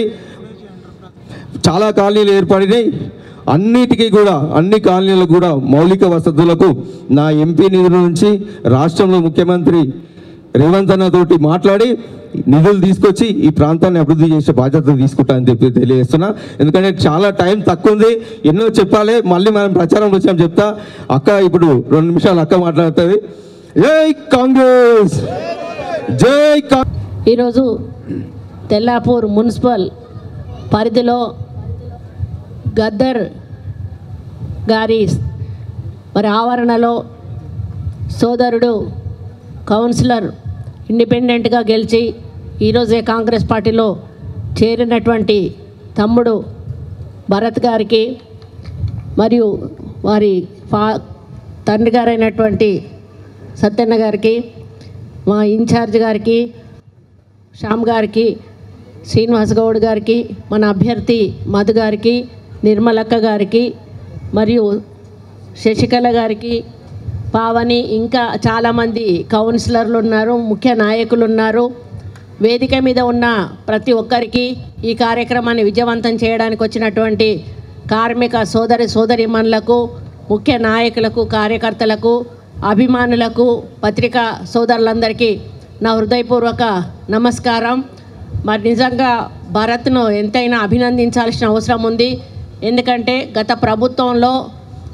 [SPEAKER 1] ఏర్పడినాయి. అన్నిటికీ కూడా, అన్ని కాలనీలకు కూడా మౌలిక వసతులకు నా ఎంపీ నిధుల నుంచి రాష్ట్రంలో ముఖ్యమంత్రి రేవంత్ అన్న తోటి మాట్లాడి నిధులు తీసుకొచ్చి ఈ ప్రాంతాన్ని అభివృద్ధి చేసే బాధ్యత తీసుకుంటానని చెప్పి తెలియజేస్తున్నా. ఎందుకంటే చాలా టైం తక్కువ ఉంది, ఎన్నో చెప్పాలి. మళ్ళీ మనం ప్రచారం వచ్చాము చెప్తా. అక్క ఇప్పుడు 2 నిమిషాలు అక్క మాట్లాడుతుంది. జై కాంగ్రెస్, జై కాంగ్రెస్.
[SPEAKER 5] ఈరోజు తెల్లాపూర్ మున్సిపల్ పరిధిలో గద్దర్ గారి మరి ఆవరణలో సోదరుడు కౌన్సిలర్ ఇండిపెండెంట్గా గెలిచి ఈరోజే కాంగ్రెస్ పార్టీలో చేరినటువంటి తమ్ముడు భరత్ గారికి మరియు వారి తండ్రి గారైనటువంటి సత్యన్న గారికి, మా ఇన్ఛార్జ్ గారికి, శ్యామ్ గారికి, శ్రీనివాస్ గౌడ్ గారికి, మన అభ్యర్థి మధు గారికి, నిర్మలక్క గారికి మరియు శశికళ గారికి, పావని, ఇంకా చాలామంది కౌన్సిలర్లు ఉన్నారు, ముఖ్య నాయకులు ఉన్నారు. వేదిక మీద ఉన్న ప్రతి ఒక్కరికి, ఈ కార్యక్రమాన్ని విజయవంతం చేయడానికి వచ్చినటువంటి కార్మిక సోదరిమణులకు, ముఖ్య నాయకులకు, కార్యకర్తలకు, అభిమానులకు, పత్రికా సోదరులందరికీ నా హృదయపూర్వక నమస్కారం. మరి నిజంగా భరత్ను ఎంతైనా అభినందించాల్సిన అవసరం ఉంది. ఎందుకంటే గత ప్రభుత్వంలో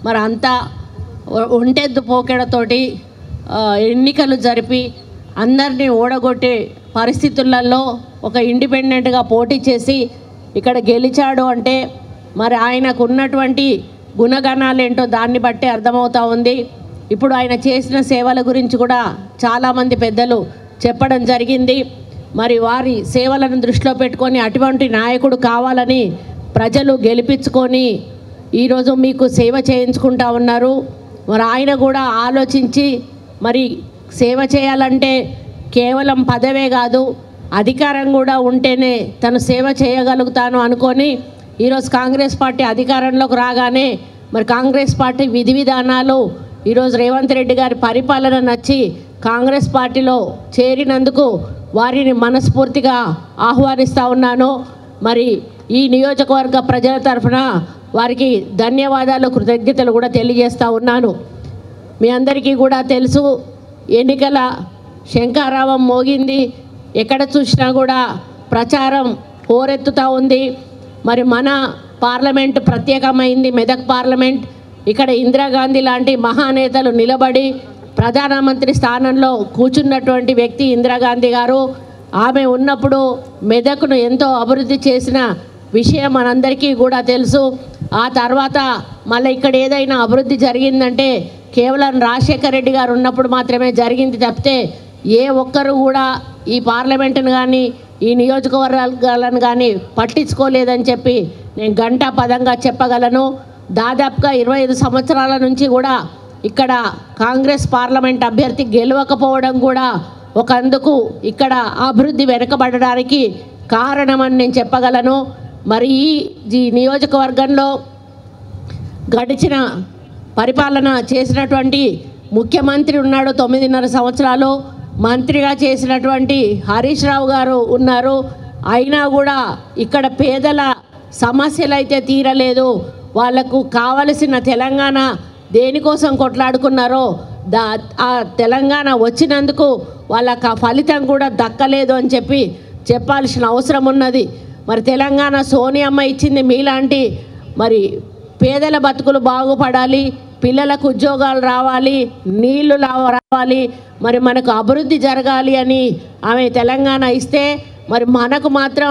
[SPEAKER 5] మరి అంతా ఒంటెద్దు పోకెడతోటి ఎన్నికలు జరిపి అందరినీ ఓడగొట్టే పరిస్థితులలో ఒక ఇండిపెండెంట్గా పోటీ చేసి ఇక్కడ గెలిచాడు అంటే మరి ఆయనకు ఉన్నటువంటి గుణగణాలు ఏంటో దాన్ని బట్టి అర్థమవుతూ ఉంది. ఇప్పుడు ఆయన చేసిన సేవల గురించి కూడా చాలామంది పెద్దలు చెప్పడం జరిగింది. మరి వారి సేవలను దృష్టిలో పెట్టుకొని అటువంటి నాయకుడు కావాలని ప్రజలు గెలిపించుకొని ఈరోజు మీకు సేవ చేయించుకుంటా ఉన్నారు. మరి ఆయన కూడా ఆలోచించి మరి సేవ చేయాలంటే కేవలం పదవే కాదు, అధికారం కూడా ఉంటేనే తను సేవ చేయగలుగుతాను అనుకొని ఈరోజు కాంగ్రెస్ పార్టీ అధికారంలోకి రాగానే మరి కాంగ్రెస్ పార్టీ విధి విధానాలు ఈరోజు రేవంత్ రెడ్డి గారి పరిపాలన నచ్చి కాంగ్రెస్ పార్టీలో చేరినందుకు వారిని మనస్ఫూర్తిగా ఆహ్వానిస్తూ ఉన్నాను. మరి ఈ నియోజకవర్గ ప్రజల తరఫున వారికి ధన్యవాదాలు, కృతజ్ఞతలు కూడా తెలియజేస్తూ ఉన్నాను. మీ అందరికీ కూడా తెలుసు, ఎన్నికల శంఖారావం మోగింది. ఎక్కడ చూసినా కూడా ప్రచారం హోరెత్తుతూ ఉంది. మరి మన పార్లమెంట్ ప్రత్యేకమైంది, మెదక్ పార్లమెంట్. ఇక్కడ ఇందిరాగాంధీ లాంటి మహానేతలు నిలబడి ప్రధానమంత్రి స్థానంలో కూర్చున్నటువంటి వ్యక్తి ఇందిరాగాంధీ గారు. ఆమె ఉన్నప్పుడు మెదక్ను ఎంతో అభివృద్ధి చేసిన విషయం మనందరికీ కూడా తెలుసు. ఆ తర్వాత మళ్ళీ ఇక్కడ ఏదైనా అభివృద్ధి జరిగిందంటే కేవలం రాజశేఖర రెడ్డి గారు ఉన్నప్పుడు మాత్రమే జరిగింది తప్పితే ఏ ఒక్కరు కూడా ఈ పార్లమెంటును కానీ ఈ నియోజకవర్గాలను కానీ పట్టించుకోలేదని చెప్పి నేను గంటా పదంగా చెప్పగలను. దాదాపుగా 25 సంవత్సరాల నుంచి కూడా ఇక్కడ కాంగ్రెస్ పార్లమెంట్ అభ్యర్థి గెలవకపోవడం కూడా ఒకందుకు ఇక్కడ అభివృద్ధి వెనుకబడడానికి కారణమని నేను చెప్పగలను. మరి ఈ నియోజకవర్గంలో గడిచిన పరిపాలన చేసినటువంటి ముఖ్యమంత్రి ఉన్నాడు, 9.5 సంవత్సరాలు మంత్రిగా చేసినటువంటి హరీష్ రావు గారు ఉన్నారు. అయినా కూడా ఇక్కడ పేదల సమస్యలు అయితే తీరలేదు. వాళ్లకు కావలసిన తెలంగాణ దేనికోసం కొట్లాడుకున్నారో ఆ తెలంగాణ వచ్చినందుకు వాళ్ళకు ఆ ఫలితం కూడా దక్కలేదు అని చెప్పి చెప్పాల్సిన అవసరం ఉన్నది. మరి తెలంగాణ సోనియమ్మ ఇచ్చింది మీలాంటి మరి పేదల బతుకులు బాగుపడాలి, పిల్లలకు ఉద్యోగాలు రావాలి, నీళ్లు రావాలి, మరి మనకు అభివృద్ధి జరగాలి అని ఆమె తెలంగాణ ఇస్తే మరి మనకు మాత్రం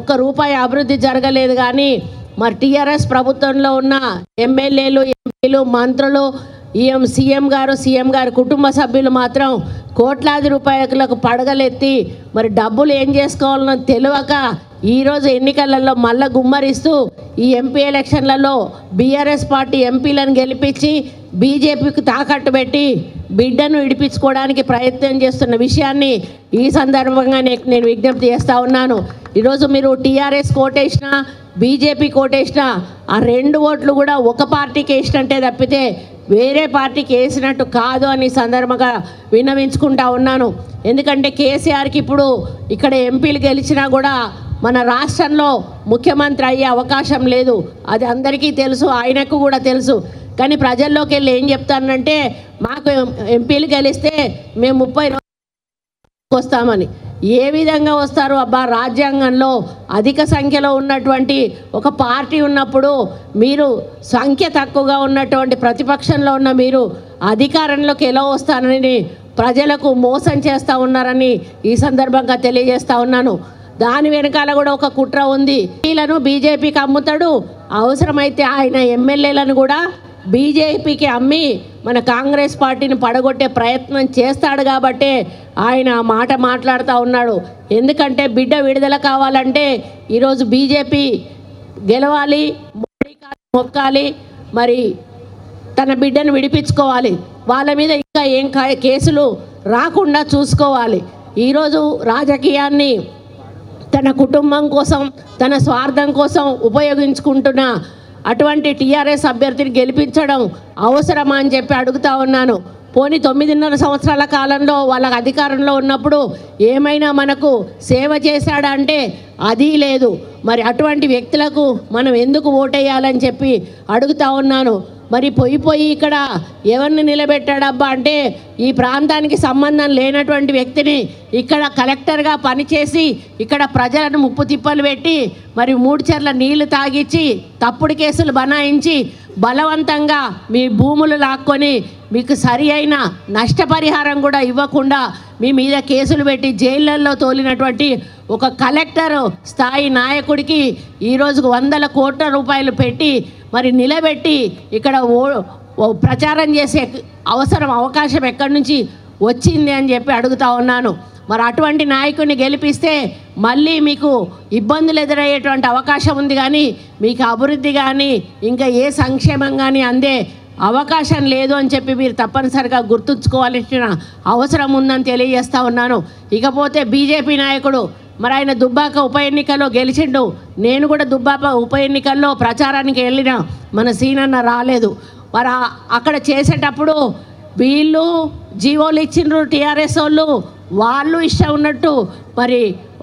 [SPEAKER 5] ₹1 అభివృద్ధి జరగలేదు. కానీ మరి టీఆర్ఎస్ ప్రభుత్వంలో ఉన్న ఎమ్మెల్యేలు, ఎంపీలు, మంత్రులు, సీఎం గారి కుటుంబ సభ్యులు మాత్రం కోట్లాది రూపాయలకు పడగలెత్తి మరి డబ్బులు ఏం చేసుకోవాలనో తెలియక ఈరోజు ఎన్నికలలో మళ్ళా గుమ్మరిస్తూ ఈ ఎంపీ ఎలక్షన్లలో బీఆర్ఎస్ పార్టీ ఎంపీలను గెలిపించి బీజేపీకి తాకట్టు పెట్టి బిడ్డను విడిపించుకోవడానికి ప్రయత్నం చేస్తున్న విషయాన్ని ఈ సందర్భంగా నేను విజ్ఞప్తి చేస్తూ ఉన్నాను. ఈరోజు మీరు టీఆర్ఎస్ కోటేసినా బీజేపీ కోటేసినా ఆ 2 ఓట్లు కూడా ఒక పార్టీకి వేసినట్టే తప్పితే వేరే పార్టీకి వేసినట్టు కాదు అని సందర్భంగా విన్నవించుకుంటా ఉన్నాను. ఎందుకంటే కేసీఆర్కి ఇప్పుడు ఇక్కడ ఎంపీలు గెలిచినా కూడా మన రాష్ట్రంలో ముఖ్యమంత్రి అయ్యే అవకాశం లేదు. అది అందరికీ తెలుసు, ఆయనకు కూడా తెలుసు. కానీ ప్రజల్లోకి వెళ్ళి ఏం చెప్తానంటే మాకు ఎంపీలు గెలిస్తే మేము 30 రోజులు వస్తామని. ఏ విధంగా వస్తారు అబ్బా? రాజ్యాంగంలో అధిక సంఖ్యలో ఉన్నటువంటి ఒక పార్టీ ఉన్నప్పుడు మీరు సంఖ్య తక్కువగా ఉన్నటువంటి ప్రతిపక్షంలో ఉన్న మీరు అధికారంలోకి ఎలా వస్తారని ప్రజలకు మోసం చేస్తూ ఉన్నారని ఈ సందర్భంగా తెలియజేస్తూ ఉన్నాను. దాని వెనకాల కూడా ఒక కుట్ర ఉంది. వీళ్ళను బీజేపీకి అమ్ముతాడు, అవసరమైతే ఆయన ఎమ్మెల్యేలను కూడా బీజేపీకి అమ్మి మన కాంగ్రెస్ పార్టీని పడగొట్టే ప్రయత్నం చేస్తాడు. కాబట్టే ఆయన మాట మాట్లాడుతూ ఉన్నాడు. ఎందుకంటే బిడ్డ విడుదల కావాలంటే ఈరోజు బీజేపీ గెలవాలి, మోడీ మొక్కాలి, మరి తన బిడ్డను విడిపించుకోవాలి, వాళ్ళ మీద ఇంకా ఏం కేసులు రాకుండా చూసుకోవాలి. ఈరోజు రాజకీయాన్ని తన కుటుంబం కోసం, తన స్వార్థం కోసం ఉపయోగించుకుంటున్న అటువంటి టీఆర్ఎస్ అభ్యర్థిని గెలిపించడం అవసరమా అని చెప్పి అడుగుతా ఉన్నాను. పోనీ 9.5 సంవత్సరాల కాలంలో వాళ్ళ అధికారంలో ఉన్నప్పుడు ఏమైనా మనకు సేవ చేశాడంటే అది లేదు. మరి అటువంటి వ్యక్తులకు మనం ఎందుకు ఓటేయాలని చెప్పి అడుగుతా ఉన్నాను. మరి పోయి ఇక్కడ ఎవరిని నిలబెట్టాడబ్బా అంటే ఈ ప్రాంతానికి సంబంధం లేనటువంటి వ్యక్తిని ఇక్కడ కలెక్టర్గా పనిచేసి ఇక్కడ ప్రజలను ముప్పు తిప్పలు పెట్టి మరి 3 చెర్ల నీళ్లు తాగిచ్చి తప్పుడు కేసులు బనాయించి బలవంతంగా మీ భూములు లాక్కొని మీకు సరి అయిన నష్టపరిహారం కూడా ఇవ్వకుండా మీ మీద కేసులు పెట్టి జైళ్ళల్లో తోలినటువంటి ఒక కలెక్టర్ స్థాయి నాయకుడికి ఈరోజు 100 కోట్ల రూపాయలు పెట్టి మరి నిలబెట్టి ఇక్కడ ప్రచారం చేసే అవకాశం ఎక్కడి నుంచి వచ్చింది అని చెప్పి అడుగుతా ఉన్నాను. మరి అటువంటి నాయకుడిని గెలిపిస్తే మళ్ళీ మీకు ఇబ్బందులు ఎదురయ్యేటువంటి అవకాశం ఉంది, కానీ మీకు అభివృద్ధి కానీ ఇంకా ఏ సంక్షేమం కానీ అందే అవకాశం లేదు అని చెప్పి మీరు తప్పనిసరిగా గుర్తుంచుకోవాల్సిన అవసరం ఉందని తెలియజేస్తూ ఉన్నాను. ఇకపోతే బీజేపీ నాయకుడు మరి ఆయన దుబ్బాక ఉప ఎన్నికల్లో గెలిచిండు. నేను కూడా దుబ్బాక ఉప ఎన్నికల్లో ప్రచారానికి వెళ్ళిన, మన సీనన్న రాలేదు. మరి అక్కడ చేసేటప్పుడు వీళ్ళు జీవోలు ఇచ్చిండ్రు టీఆర్ఎస్ వాళ్ళు ఇష్టం ఉన్నట్టు మరి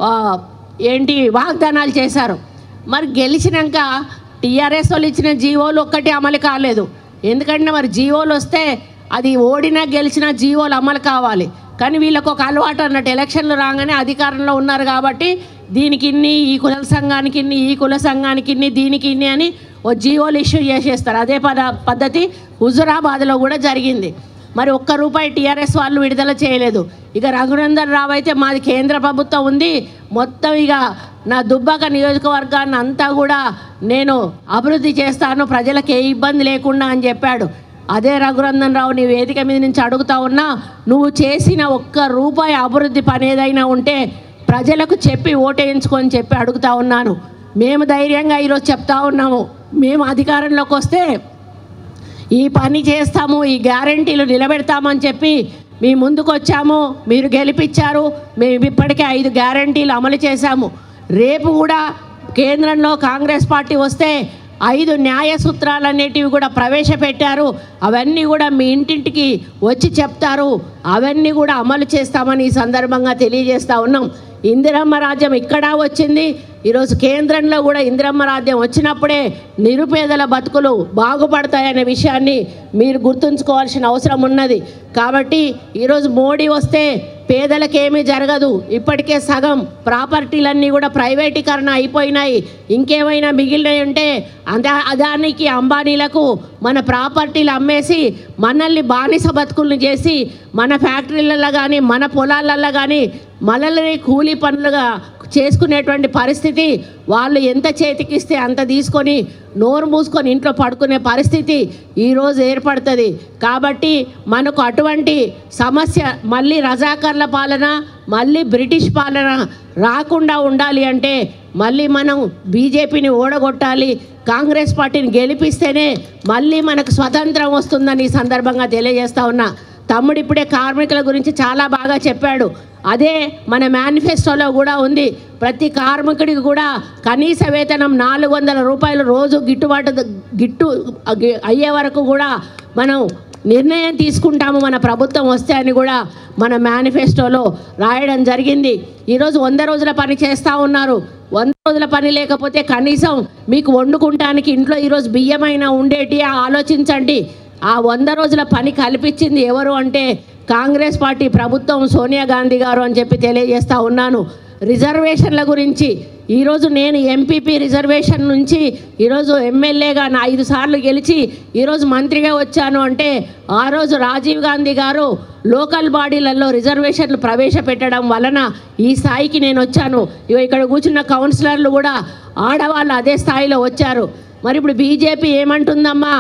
[SPEAKER 5] ఏంటి వాగ్దానాలు చేశారు. మరి గెలిచినాక టీఆర్ఎస్ వాళ్ళు ఇచ్చిన జీవోలు ఒక్కటి అమలు కాలేదు. ఎందుకంటే మరి జీవోలు వస్తే అది ఓడినా గెలిచినా జీవోలు అమలు కావాలి. కానీ వీళ్ళకు ఒక అలవాటు అన్నట్టు ఎలక్షన్లు రాగానే అధికారంలో ఉన్నారు కాబట్టి దీనికి ఇన్ని, ఈ కుల సంఘానికి ఇన్ని, ఈ కుల సంఘానికి ఇన్ని, దీనికి ఇన్ని అని ఓ జీవోలు ఇష్యూ చేసేస్తారు. అదే పద్ధతి హుజురాబాద్లో కూడా జరిగింది. మరి ₹1 టీఆర్ఎస్ వాళ్ళు విడుదల చేయలేదు. ఇక రఘునందన్ రావు అయితే మాది కేంద్ర ప్రభుత్వం ఉంది, మొత్తం ఇక నా దుబ్బాక నియోజకవర్గాన్ని అంతా కూడా నేను అభివృద్ధి చేస్తాను, ప్రజలకు ఏ ఇబ్బంది లేకుండా అని చెప్పాడు. అదే రఘునందన్ రావు నీ వేదిక మీద నుంచి అడుగుతా ఉన్నా, నువ్వు చేసిన ₹1 అభివృద్ధి పని ఏదైనా ఉంటే ప్రజలకు చెప్పి ఓటేయించుకొని చెప్పి అడుగుతా ఉన్నాను. మేము ధైర్యంగా ఈరోజు చెప్తా ఉన్నాము, మేము అధికారంలోకి వస్తే ఈ పని చేస్తాము, ఈ గ్యారంటీలు నిలబెడతామని చెప్పి మీ ముందుకు వచ్చాము, మీరు గెలిపించారు. మేము ఇప్పటికే 5 గ్యారంటీలు అమలు చేశాము. రేపు కూడా కేంద్రంలో కాంగ్రెస్ పార్టీ వస్తే 5 న్యాయ సూత్రాలు అనేటివి కూడా ప్రవేశపెట్టారు. అవన్నీ కూడా మీ ఇంటింటికి వచ్చి చెప్తారు, అవన్నీ కూడా అమలు చేస్తామని ఈ సందర్భంగా తెలియజేస్తూ ఉన్నాం. ఇందిరమ్మ రాజ్యం ఇక్కడ వచ్చింది, ఈరోజు కేంద్రంలో కూడా ఇందిరమ్మ రాజ్యం వచ్చినప్పుడే నిరుపేదల బతుకులు బాగుపడతాయనే విషయాన్ని మీరు గుర్తుంచుకోవాల్సిన అవసరం ఉన్నది. కాబట్టి ఈరోజు మోడీ వస్తే పేదలకేమీ జరగదు. ఇప్పటికే సగం ప్రాపర్టీలన్నీ కూడా ప్రైవేటీకరణ అయిపోయినాయి. ఇంకేమైనా మిగిలినవి ఉంటే అదానికి, అంబానీలకు మన ప్రాపర్టీలు అమ్మేసి మనల్ని బానిస బతుకులను చేసి మన ఫ్యాక్టరీలలో కానీ మన పొలాలలో కానీ మనల్ని కూలీ పనులుగా చేసుకునేటువంటి పరిస్థితి, వాళ్ళు ఎంత చేతికిస్తే అంత తీసుకొని నోరు మూసుకొని ఇంట్లో పడుకునే పరిస్థితి ఈరోజు ఏర్పడుతుంది. కాబట్టి మనకు అటువంటి సమస్య మళ్ళీ రజాకర్ల పాలన, మళ్ళీ బ్రిటిష్ పాలన రాకుండా ఉండాలి అంటే మళ్ళీ మనం బీజేపీని ఓడగొట్టాలి, కాంగ్రెస్ పార్టీని గెలిపిస్తేనే మళ్ళీ మనకు స్వతంత్రం వస్తుందని ఈ సందర్భంగా తెలియజేస్తా ఉన్నా. తమ్ముడు ఇప్పుడే కార్మికుల గురించి చాలా బాగా చెప్పాడు. అదే మన మేనిఫెస్టోలో కూడా ఉంది. ప్రతి కార్మికుడికి కూడా కనీస వేతనం ₹400 రోజు గిట్టు అయ్యే వరకు కూడా మనం నిర్ణయం తీసుకుంటాము మన ప్రభుత్వం వస్తే అని కూడా మన మేనిఫెస్టోలో రాయడం జరిగింది. ఈరోజు 100 రోజుల పని చేస్తూ ఉన్నారు. 100 రోజుల పని లేకపోతే కనీసం మీకు వండుకుంటానికి ఇంట్లో ఈరోజు బియ్యమైనా ఉండేటి ఆలోచించండి. ఆ 100 రోజుల పని కల్పించింది ఎవరు అంటే కాంగ్రెస్ పార్టీ ప్రభుత్వం, సోనియా గాంధీ గారు అని చెప్పి తెలియజేస్తూ ఉన్నాను. రిజర్వేషన్ల గురించి ఈరోజు నేను ఎంపీపీ రిజర్వేషన్ నుంచి ఈరోజు ఎమ్మెల్యేగా 5 సార్లు గెలిచి ఈరోజు మంత్రిగా వచ్చాను అంటే ఆ రోజు రాజీవ్ గాంధీ గారు లోకల్ బాడీలలో రిజర్వేషన్లు ప్రవేశపెట్టడం వలన ఈ స్థాయికి నేను వచ్చాను. ఇక్కడ కూర్చున్న కౌన్సిలర్లు కూడా ఆడవాళ్ళు అదే స్థాయిలో వచ్చారు. మరి ఇప్పుడు బీజేపీ ఏమంటుందమ్మా,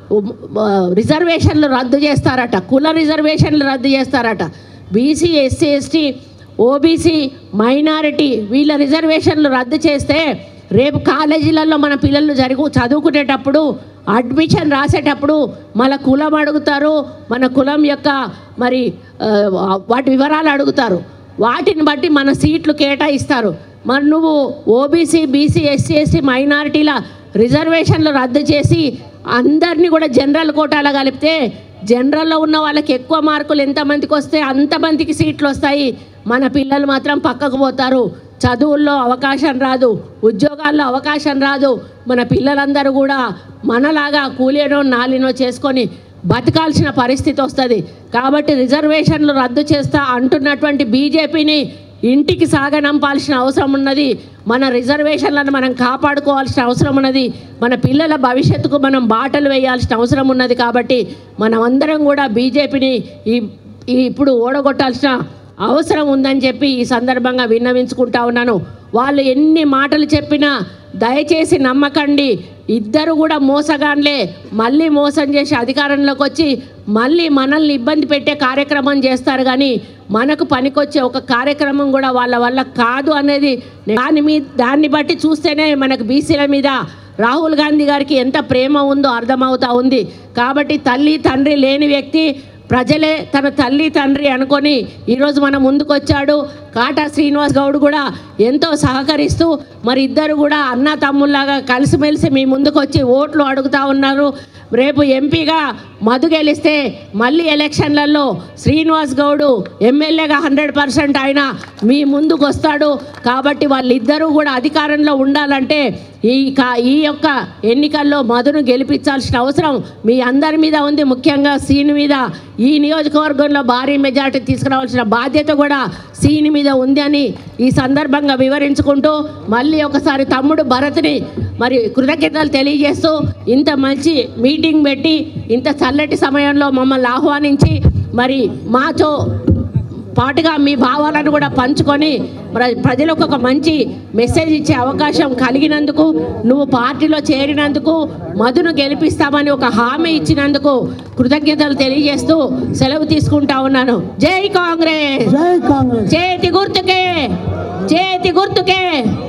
[SPEAKER 5] రిజర్వేషన్లు రద్దు చేస్తారట, కుల రిజర్వేషన్లు రద్దు చేస్తారట. BC, SC, ST, OBC, minority వీళ్ళ రిజర్వేషన్లు రద్దు చేస్తే రేపు కాలేజీలలో మన పిల్లలు చదువుకునేటప్పుడు అడ్మిషన్ రాసేటప్పుడు మన కులం అడుగుతారు, మన కులం యొక్క మరి వాటి వివరాలు అడుగుతారు. వాటిని బట్టి మన సీట్లు కేటాయిస్తారు. మరి నువ్వు ఓబీసీ, బీసీ, ఎస్సీ, ఎస్టీ, మైనారిటీల రిజర్వేషన్లు రద్దు చేసి అందరినీ కూడా జనరల్ కోటాలో కలిపితే జనరల్లో ఉన్న వాళ్ళకి ఎక్కువ మార్కులు ఎంతమందికి వస్తే అంతమందికి సీట్లు వస్తాయి. మన పిల్లలు మాత్రం పక్కకు పోతారు. చదువుల్లో అవకాశం రాదు, ఉద్యోగాల్లో అవకాశం రాదు. మన పిల్లలందరూ కూడా మనలాగా కూలీనో నాలినో చేసుకొని బతకాల్సిన పరిస్థితి వస్తుంది. కాబట్టి రిజర్వేషన్లు రద్దు చేస్తా అంటున్నటువంటి బీజేపీని ఇంటికి సాగనంపాల్సిన అవసరం ఉన్నది. మన రిజర్వేషన్లను మనం కాపాడుకోవాల్సిన అవసరం ఉన్నది. మన పిల్లల భవిష్యత్తుకు మనం బాటలు వేయాల్సిన అవసరం ఉన్నది. కాబట్టి మనం అందరం కూడా బీజేపీని ఇప్పుడు ఓడగొట్టాల్సిన అవసరం ఉందని చెప్పి ఈ సందర్భంగా విన్నవించుకుంటా ఉన్నాను. వాళ్ళు ఎన్ని మాటలు చెప్పినా దయచేసి నమ్మకండి. ఇద్దరు కూడా మోసగాన్లే. మళ్ళీ మోసం చేసి అధికారంలోకి వచ్చి మళ్ళీ మనల్ని ఇబ్బంది పెట్టే కార్యక్రమం చేస్తారు. కానీ మనకు పనికొచ్చే ఒక కార్యక్రమం కూడా వాళ్ళ వల్ల కాదు అనేది దాన్ని బట్టి చూస్తేనే మనకు బీసీల మీద రాహుల్ గాంధీ గారికి ఎంత ప్రేమ ఉందో అర్థమవుతా ఉంది. కాబట్టి తల్లి తండ్రి లేని వ్యక్తి ప్రజలే తన తల్లి తండ్రి అనుకొని ఈరోజు మన ముందుకు వచ్చాడు. కాటా శ్రీనివాస్ గౌడ్ కూడా ఎంతో సహకరిస్తూ మరి ఇద్దరు కూడా అన్న తమ్ముళ్ళలాగా కలిసిమెలిసి మీ ముందుకు వచ్చి ఓట్లు అడుగుతూ ఉన్నారు. రేపు ఎంపీగా మధు గెలిస్తే మళ్ళీ ఎలక్షన్లలో శ్రీనివాస్ గౌడ్ ఎమ్మెల్యేగా 100% ఆయన మీ ముందుకు వస్తాడు. కాబట్టి వాళ్ళిద్దరూ కూడా అధికారంలో ఉండాలంటే ఈ యొక్క ఎన్నికల్లో మధును గెలిపించాల్సిన అవసరం మీ అందరి మీద ఉంది. ముఖ్యంగా సీని మీద, ఈ నియోజకవర్గంలో భారీ మెజార్టీ తీసుకురావాల్సిన బాధ్యత కూడా సీని మీద ఉంది అని ఈ సందర్భంగా వివరించుకుంటూ మళ్ళీ ఒకసారి తమ్ముడు భరత్ని మరి కృతజ్ఞతలు తెలియజేస్తూ ఇంత మంచి మీటింగ్ పెట్టి ఇంత చల్లటి సమయంలో మమ్మల్ని ఆహ్వానించి మరి మాతో పాటుగా మీ భావాలను కూడా పంచుకొని ప్రజలకు ఒక మంచి మెసేజ్ ఇచ్చే అవకాశం కలిగినందుకు, నువ్వు పార్టీలో చేరినందుకు, మధును గెలిపిస్తామని ఒక హామీ ఇచ్చినందుకు కృతజ్ఞతలు తెలియజేస్తూ సెలవు తీసుకుంటా ఉన్నాను. జై కాంగ్రెస్,
[SPEAKER 3] జై కాంగ్రెస్.
[SPEAKER 5] చేతి గుర్తుకే, చేతి గుర్తుకే.